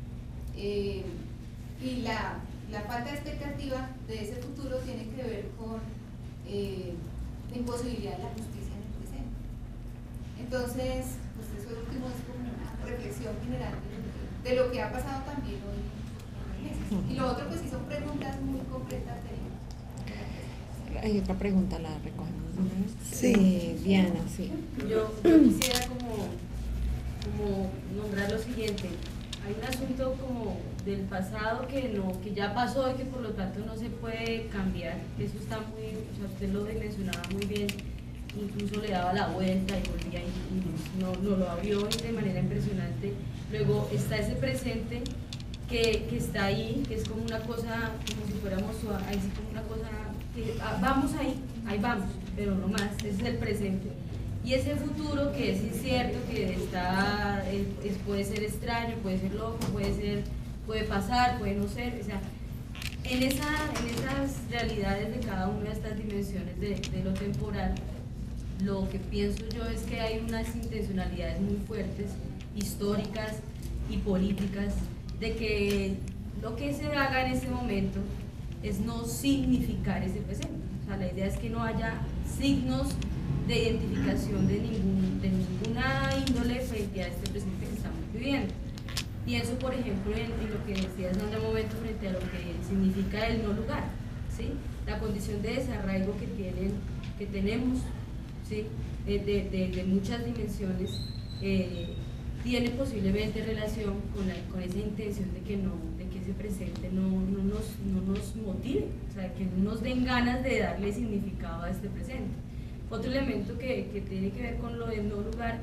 Y la falta de expectativa de ese futuro tiene que ver con la imposibilidad de la justicia en el presente. Entonces, pues eso último es como una reflexión general de lo que ha pasado también hoy en meses. Y lo otro, pues sí son preguntas muy concretas. Hay otra pregunta, la recogemos de una vez. Sí. Diana, sí. Yo quisiera como nombrar lo siguiente. Hay un asunto como del pasado que ya pasó y que por lo tanto no se puede cambiar. Eso está muy, o sea, usted lo mencionaba muy bien, incluso le daba la vuelta y volvía y no lo abrió de manera impresionante. Luego está ese presente que está ahí, que es como una cosa, como si fuéramos ahí, sí, como una cosa que vamos ahí vamos, pero no más, ese es el presente. Y ese futuro que es incierto, que está, puede ser extraño, puede ser loco, puede pasar, puede no ser, o sea, en esas realidades de cada una de estas dimensiones de lo temporal, lo que pienso yo es que hay unas intencionalidades muy fuertes, históricas y políticas, de que lo que se haga en ese momento es no significar ese presente. O sea, la idea es que no haya signos de identificación de ninguna índole frente a este presente que estamos viviendo. Pienso, por ejemplo, en lo que decías en un momento frente a lo que significa el no lugar, ¿sí? La condición de desarraigo que tenemos, ¿sí? de muchas dimensiones, tiene posiblemente relación con esa intención de que ese presente no nos motive, o sea, que no nos den ganas de darle significado a este presente. Otro elemento que tiene que ver con lo del no lugar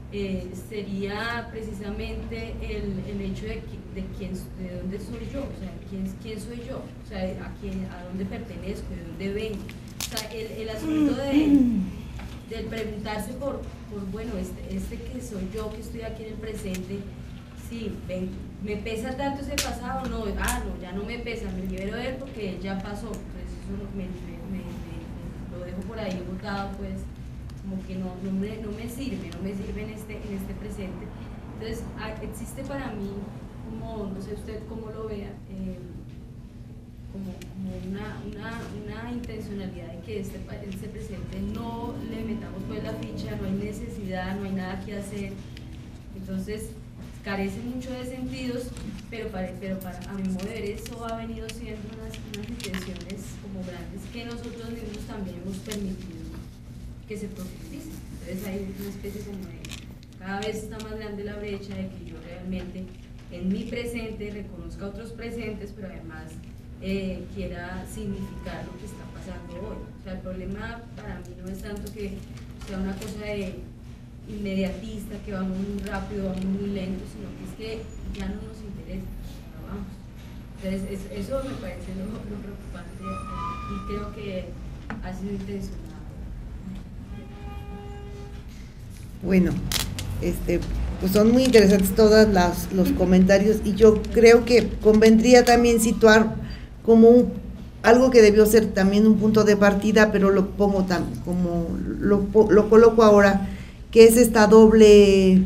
sería precisamente el hecho de dónde soy yo, o sea, quién soy yo, o sea, a dónde pertenezco, de dónde vengo. O sea, el asunto del preguntarse por bueno, este que soy yo, que estoy aquí en el presente, sí, me pesa tanto ese pasado, no, ya no me pesa, me libero de él porque ya pasó, entonces eso lo dejo por ahí botado, pues, como que no me sirve en este presente. Entonces, existe para mí, como, no sé usted cómo lo vea, como una intencionalidad de que este presente no le metamos pues la ficha, no hay necesidad, no hay nada que hacer, entonces carece mucho de sentidos, pero para a mi modo de ver eso ha venido siendo unas intenciones como grandes que nosotros mismos también hemos permitido que se profundicen. Entonces hay una especie como de, cada vez está más grande la brecha de que yo realmente en mi presente reconozca otros presentes, pero además quiera significar lo que está pasando hoy. O sea, el problema para mí no es tanto que sea una cosa de inmediatista, que vamos muy rápido, vamos muy lento, sino que es que ya no nos interesa, no vamos. Entonces eso me parece lo preocupante y creo que ha sido intencionado. Bueno, pues son muy interesantes todos los comentarios, y yo creo que convendría también situar como algo que debió ser también un punto de partida, pero lo pongo como lo coloco ahora, que es esta doble,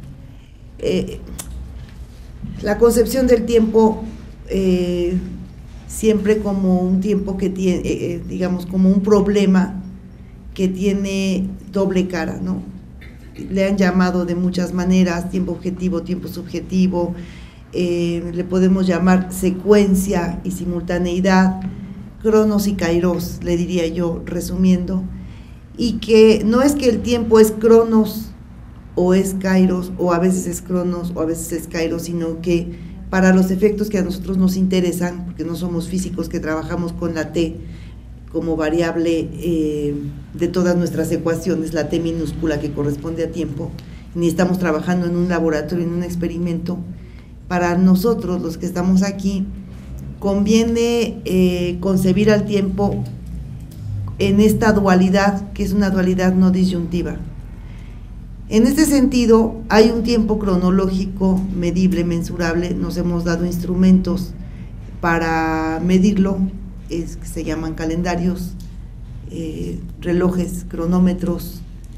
la concepción del tiempo siempre como un tiempo que tiene, digamos, como un problema que tiene doble cara, ¿no? Le han llamado de muchas maneras, tiempo objetivo, tiempo subjetivo, le podemos llamar secuencia y simultaneidad, cronos y kairos, le diría yo, resumiendo, y que no es que el tiempo es cronos o es kairos, o a veces es cronos o a veces es kairos, sino que para los efectos que a nosotros nos interesan, porque no somos físicos que trabajamos con la T como variable de todas nuestras ecuaciones, la T minúscula que corresponde a tiempo, ni estamos trabajando en un laboratorio, en un experimento. Para nosotros, los que estamos aquí, conviene concebir al tiempo en esta dualidad, que es una dualidad no disyuntiva. En este sentido, hay un tiempo cronológico, medible, mensurable, nos hemos dado instrumentos para medirlo, que se llaman calendarios, relojes, cronómetros,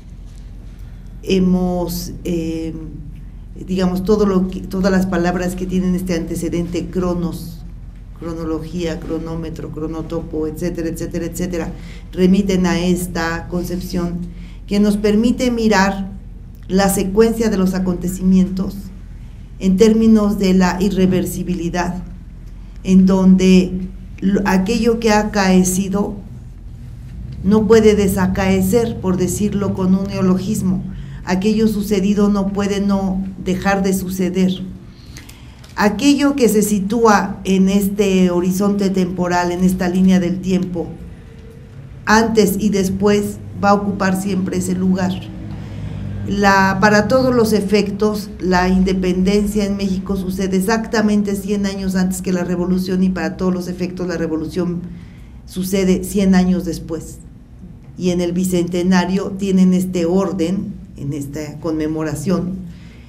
hemos, digamos, todas las palabras que tienen este antecedente, cronos, cronología, cronómetro, cronotopo, etcétera, etcétera, etcétera, remiten a esta concepción que nos permite mirar la secuencia de los acontecimientos en términos de la irreversibilidad, en donde aquello que ha acaecido no puede desacaecer, por decirlo con un neologismo, aquello sucedido no puede no dejar de suceder. Aquello que se sitúa en este horizonte temporal, en esta línea del tiempo, antes y después, va a ocupar siempre ese lugar. Para todos los efectos, la independencia en México sucede exactamente 100 años antes que la revolución, y para todos los efectos la revolución sucede 100 años después. Y en el bicentenario tienen este orden, en esta conmemoración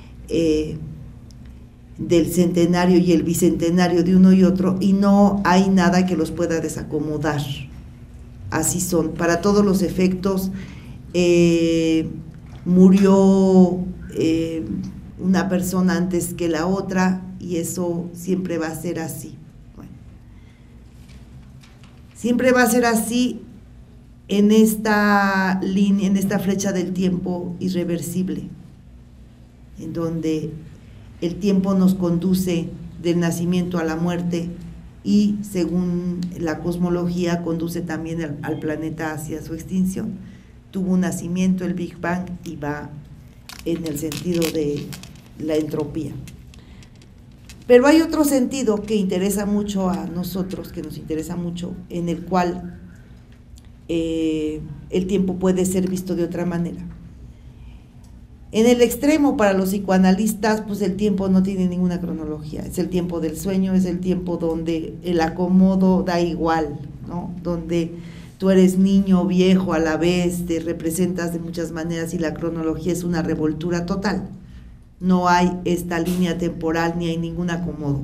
del centenario y el bicentenario de uno y otro, y no hay nada que los pueda desacomodar. Así son, para todos los efectos. Murió una persona antes que la otra, y eso siempre va a ser así. Bueno, siempre va a ser así en esta línea, en esta flecha del tiempo irreversible, en donde el tiempo nos conduce del nacimiento a la muerte, y según la cosmología conduce también al planeta hacia su extinción. Tuvo un nacimiento, el Big Bang, y va en el sentido de la entropía. Pero hay otro sentido que interesa mucho a nosotros, que nos interesa mucho, en el cual el tiempo puede ser visto de otra manera. En el extremo, para los psicoanalistas, pues el tiempo no tiene ninguna cronología, es el tiempo del sueño, es el tiempo donde el acomodo da igual, ¿no? Donde tú eres niño o viejo a la vez, te representas de muchas maneras y la cronología es una revoltura total. No hay esta línea temporal ni hay ningún acomodo.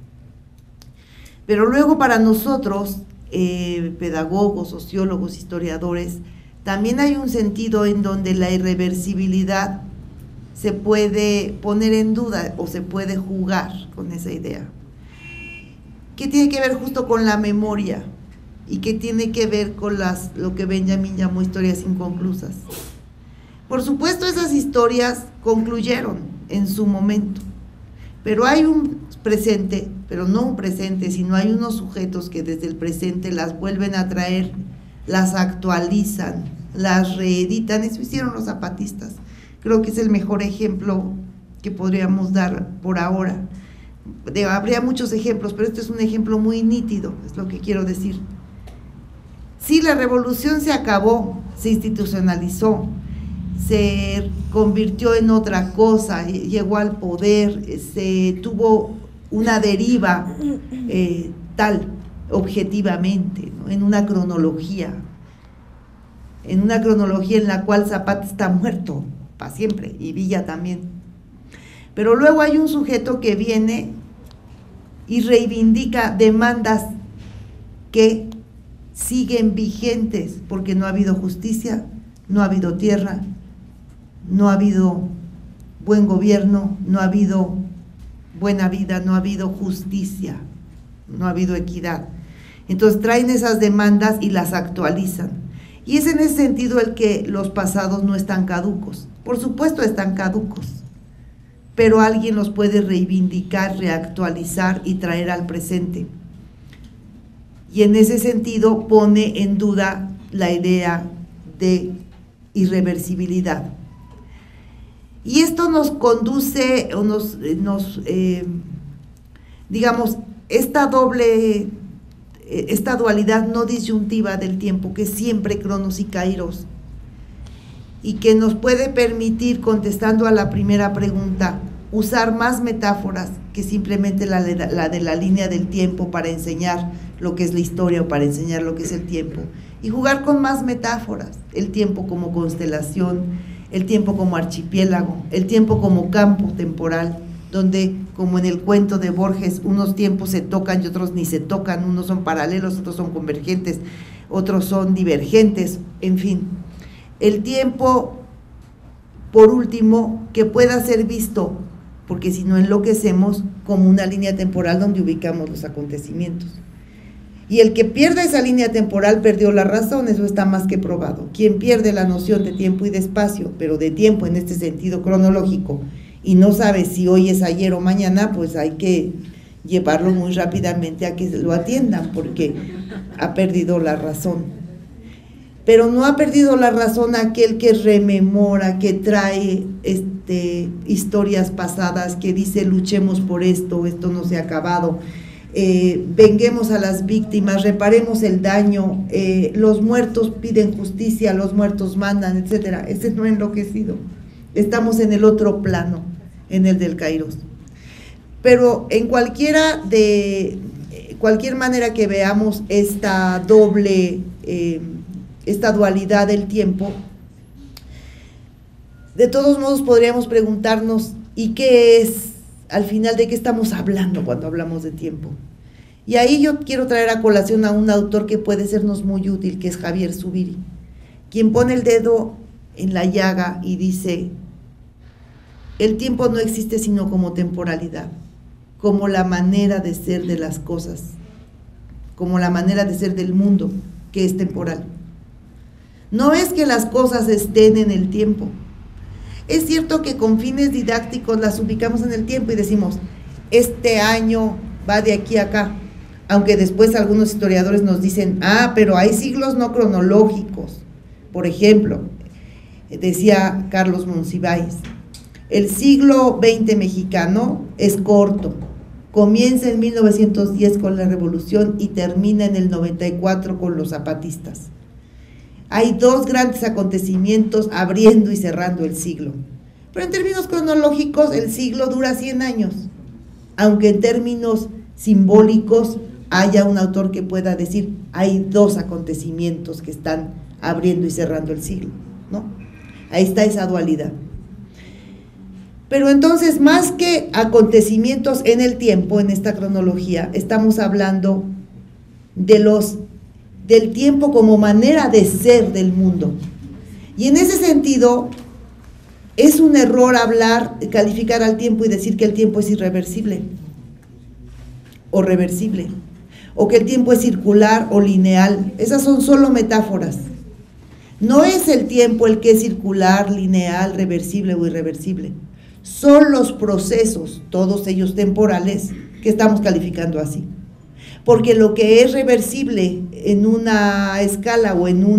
Pero luego para nosotros, pedagogos, sociólogos, historiadores, también hay un sentido en donde la irreversibilidad se puede poner en duda o se puede jugar con esa idea. ¿Qué tiene que ver justo con la memoria? ¿Y qué tiene que ver con lo que Benjamin llamó historias inconclusas? Por supuesto, esas historias concluyeron en su momento, pero hay un presente, pero no un presente, sino hay unos sujetos que desde el presente las vuelven a traer, las actualizan, las reeditan. Eso hicieron los zapatistas. Creo que es el mejor ejemplo que podríamos dar por ahora. Habría muchos ejemplos, pero este es un ejemplo muy nítido, es lo que quiero decir. Sí, la revolución se acabó, se institucionalizó, se convirtió en otra cosa, llegó al poder, se tuvo una deriva tal, objetivamente, ¿no? en una cronología en la cual Zapata está muerto para siempre y Villa también. Pero luego hay un sujeto que viene y reivindica demandas que siguen vigentes porque no ha habido justicia, no ha habido tierra, no ha habido buen gobierno, no ha habido buena vida, no ha habido justicia, no ha habido equidad. Entonces traen esas demandas y las actualizan. Y es en ese sentido el que los pasados no están caducos. Por supuesto están caducos, pero alguien los puede reivindicar, reactualizar y traer al presente. Y en ese sentido pone en duda la idea de irreversibilidad. Y esto nos conduce, o digamos, esta dualidad no disyuntiva del tiempo, que es siempre cronos y kairos, y que nos puede permitir, contestando a la primera pregunta, usar más metáforas que simplemente la de la línea del tiempo para enseñar lo que es la historia o para enseñar lo que es el tiempo, y jugar con más metáforas, el tiempo como constelación, el tiempo como archipiélago, el tiempo como campo temporal, donde, como en el cuento de Borges, unos tiempos se tocan y otros ni se tocan, unos son paralelos, otros son convergentes, otros son divergentes, en fin. El tiempo, por último, que pueda ser visto, porque si no enloquecemos, como una línea temporal donde ubicamos los acontecimientos. Y el que pierde esa línea temporal perdió la razón, eso está más que probado. Quien pierde la noción de tiempo y de espacio, pero de tiempo en este sentido cronológico, y no sabe si hoy es ayer o mañana, pues hay que llevarlo muy rápidamente a que lo atiendan, porque ha perdido la razón. Pero no ha perdido la razón aquel que rememora, que trae historias pasadas, que dice luchemos por esto no se ha acabado, venguemos a las víctimas, reparemos el daño, los muertos piden justicia, los muertos mandan, etcétera. Ese no ha enloquecido. Estamos en el otro plano, en el del Kairos. Pero en cualquier manera que veamos esta dualidad del tiempo, de todos modos podríamos preguntarnos, ¿y qué es, al final, de qué estamos hablando cuando hablamos de tiempo? Y ahí yo quiero traer a colación a un autor que puede sernos muy útil, que es Javier Zubiri, quien pone el dedo en la llaga y dice: el tiempo no existe sino como temporalidad, como la manera de ser de las cosas, como la manera de ser del mundo, que es temporal. No es que las cosas estén en el tiempo. Es cierto que con fines didácticos las ubicamos en el tiempo y decimos, este año va de aquí a acá, aunque después algunos historiadores nos dicen, pero hay siglos no cronológicos. Por ejemplo, decía Carlos Monsiváis, el siglo XX mexicano es corto, comienza en 1910 con la Revolución y termina en el 94 con los zapatistas. Hay dos grandes acontecimientos abriendo y cerrando el siglo. Pero en términos cronológicos el siglo dura 100 años, aunque en términos simbólicos haya un autor que pueda decir hay 2 acontecimientos que están abriendo y cerrando el siglo, ¿no? Ahí está esa dualidad. Pero entonces, más que acontecimientos en el tiempo, en esta cronología, estamos hablando del tiempo como manera de ser del mundo. Y en ese sentido, es un error calificar al tiempo y decir que el tiempo es irreversible o reversible, o que el tiempo es circular o lineal. Esas son solo metáforas. No es el tiempo el que es circular, lineal, reversible o irreversible. Son los procesos, todos ellos temporales, que estamos calificando así. Porque lo que es reversible en una escala o en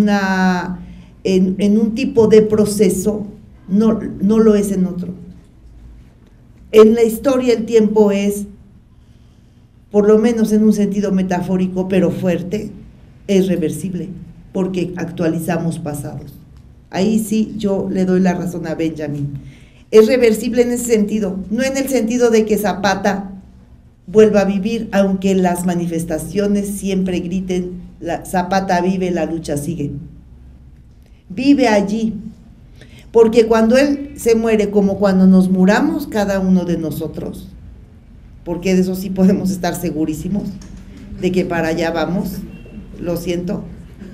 un tipo de proceso, no lo es en otro. En la historia el tiempo es, por lo menos en un sentido metafórico, pero fuerte, es reversible, porque actualizamos pasados. Ahí sí yo le doy la razón a Benjamin. Es reversible en ese sentido, no en el sentido de que Zapata vuelva a vivir, aunque las manifestaciones siempre griten, Zapata vive, la lucha sigue. Vive allí, porque cuando él se muere, como cuando nos muramos cada uno de nosotros, porque de eso sí podemos estar segurísimos, de que para allá vamos, lo siento,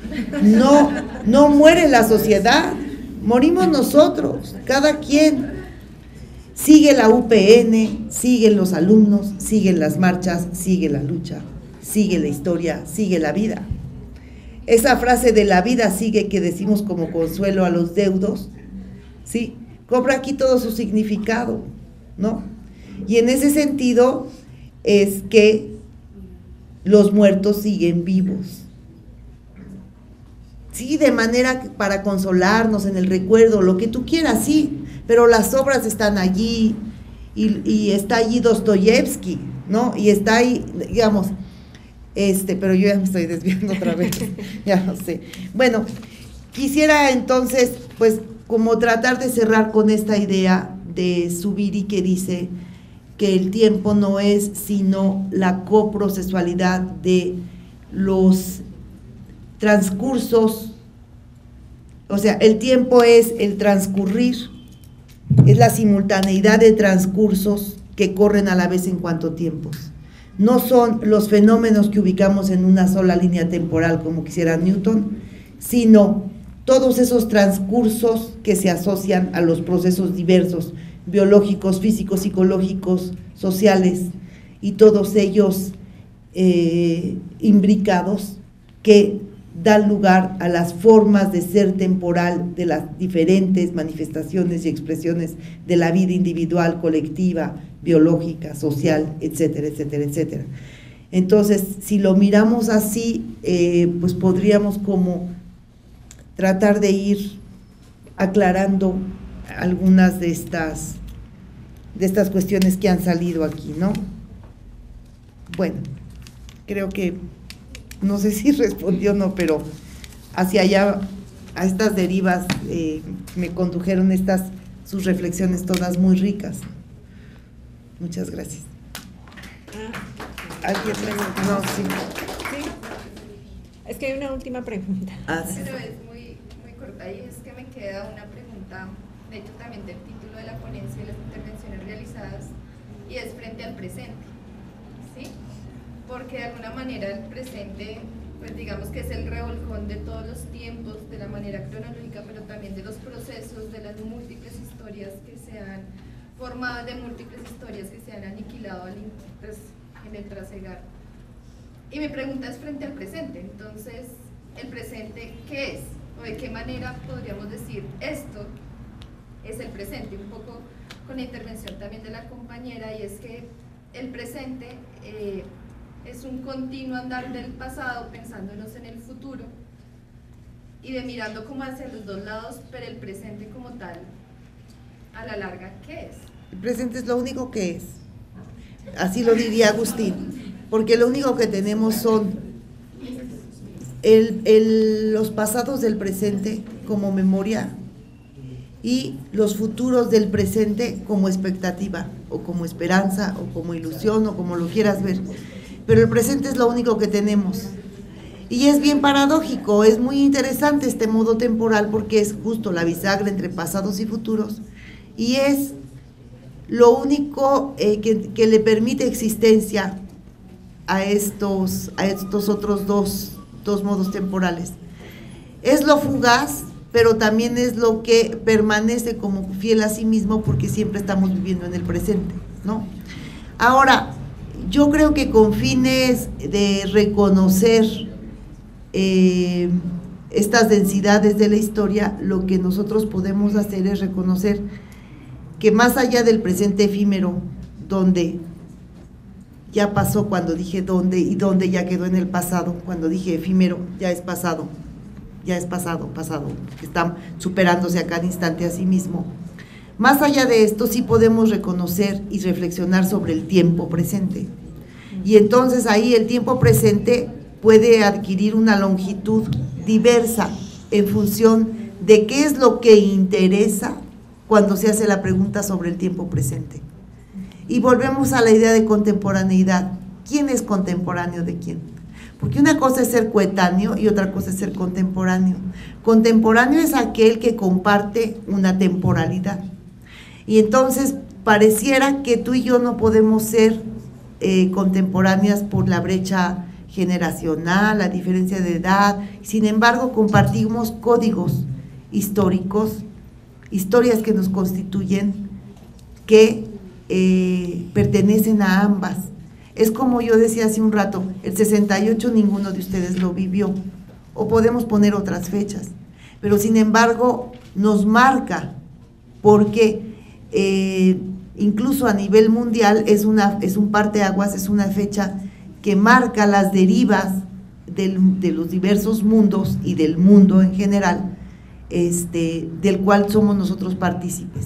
no muere la sociedad, morimos nosotros, cada quien. Sigue la UPN, siguen los alumnos, siguen las marchas, sigue la lucha, sigue la historia, sigue la vida. Esa frase de la vida sigue que decimos como consuelo a los deudos, ¿sí? Cobra aquí todo su significado, ¿no? Y en ese sentido es que los muertos siguen vivos. Sí, de manera para consolarnos en el recuerdo, lo que tú quieras, sí, pero las obras están allí, y está allí Dostoyevsky, ¿no? Y está ahí, digamos, pero yo ya me estoy desviando otra vez, ya no sé. Bueno, quisiera entonces, pues, como tratar de cerrar con esta idea de Zubiri, que dice que el tiempo no es sino la coprocesualidad de los transcursos, o sea, el tiempo es el transcurrir, es la simultaneidad de transcursos que corren a la vez en cuanto tiempos. No son los fenómenos que ubicamos en una sola línea temporal como quisiera Newton, sino todos esos transcursos que se asocian a los procesos diversos, biológicos, físicos, psicológicos, sociales, y todos ellos imbricados que dan lugar a las formas de ser temporal de las diferentes manifestaciones y expresiones de la vida individual, colectiva, biológica, social, etcétera, etcétera, etcétera. Entonces, si lo miramos así, pues podríamos como tratar de ir aclarando algunas de estas cuestiones que han salido aquí, ¿no? Bueno, creo que no sé si respondió o no, pero hacia allá, a estas derivas me condujeron sus reflexiones todas muy ricas. Muchas gracias. ¿Alguien pregunta? No, sí. Sí. Es que hay una última pregunta. Sí. Pero es muy corta, y es que me queda una pregunta, de hecho también del título de la ponencia y las intervenciones realizadas, y es frente al presente, ¿sí? Porque de alguna manera el presente, pues digamos que es el revolcón de todos los tiempos, de la manera cronológica, pero también de los procesos, de las múltiples historias que se han formado, de múltiples historias que se han aniquilado en el trasegar. Y mi pregunta es frente al presente. Entonces, ¿el presente qué es? ¿O de qué manera podríamos decir esto es el presente? Un poco con la intervención también de la compañera, y es que el presente es un continuo andar del pasado pensándonos en el futuro y de mirando como hacia los dos lados, pero el presente como tal, a la larga, ¿qué es? El presente es lo único que es, así lo diría Agustín, porque lo único que tenemos son los pasados del presente como memoria y los futuros del presente como expectativa, o como esperanza, o como ilusión, o como lo quieras ver. Pero el presente es lo único que tenemos. Y es bien paradójico, es muy interesante este modo temporal porque es justo la bisagra entre pasados y futuros, y es lo único que le permite existencia a estos otros dos modos temporales. Es lo fugaz, pero también es lo que permanece como fiel a sí mismo porque siempre estamos viviendo en el presente, ¿no? Ahora, yo creo que con fines de reconocer estas densidades de la historia, lo que nosotros podemos hacer es reconocer que más allá del presente efímero, donde ya pasó cuando dije donde, y donde ya quedó en el pasado, cuando dije efímero, ya es pasado, que está superándose a cada instante a sí mismo. Más allá de esto, sí podemos reconocer y reflexionar sobre el tiempo presente. Y entonces ahí el tiempo presente puede adquirir una longitud diversa en función de qué es lo que interesa cuando se hace la pregunta sobre el tiempo presente. Y volvemos a la idea de contemporaneidad. ¿Quién es contemporáneo de quién? Porque una cosa es ser coetáneo y otra cosa es ser contemporáneo. Contemporáneo es aquel que comparte una temporalidad. Y entonces pareciera que tú y yo no podemos ser contemporáneas por la brecha generacional, la diferencia de edad. Sin embargo, compartimos códigos históricos, historias que nos constituyen, que pertenecen a ambas. Es como yo decía hace un rato, el 68 ninguno de ustedes lo vivió, o podemos poner otras fechas, pero sin embargo nos marca, porque incluso a nivel mundial es un parteaguas, es una fecha que marca las derivas de los diversos mundos y del mundo en general, del cual somos nosotros partícipes.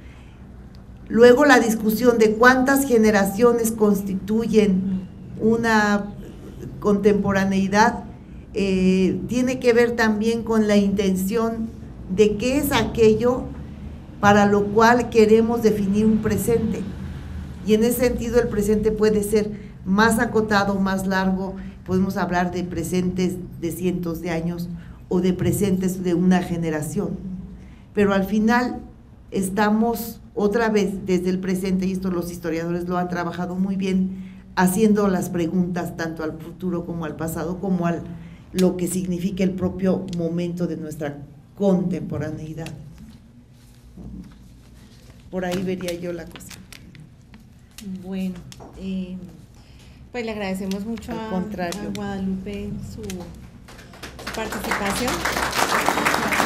Luego la discusión de cuántas generaciones constituyen una contemporaneidad tiene que ver también con la intención de qué es aquello para lo cual queremos definir un presente. Y en ese sentido el presente puede ser más acotado, más largo, podemos hablar de presentes de cientos de años o de presentes de una generación. Pero al final estamos otra vez desde el presente, y esto los historiadores lo han trabajado muy bien, haciendo las preguntas tanto al futuro como al pasado, como a lo que significa el propio momento de nuestra contemporaneidad. Por ahí vería yo la cosa. Bueno, pues le agradecemos mucho a Guadalupe su participación.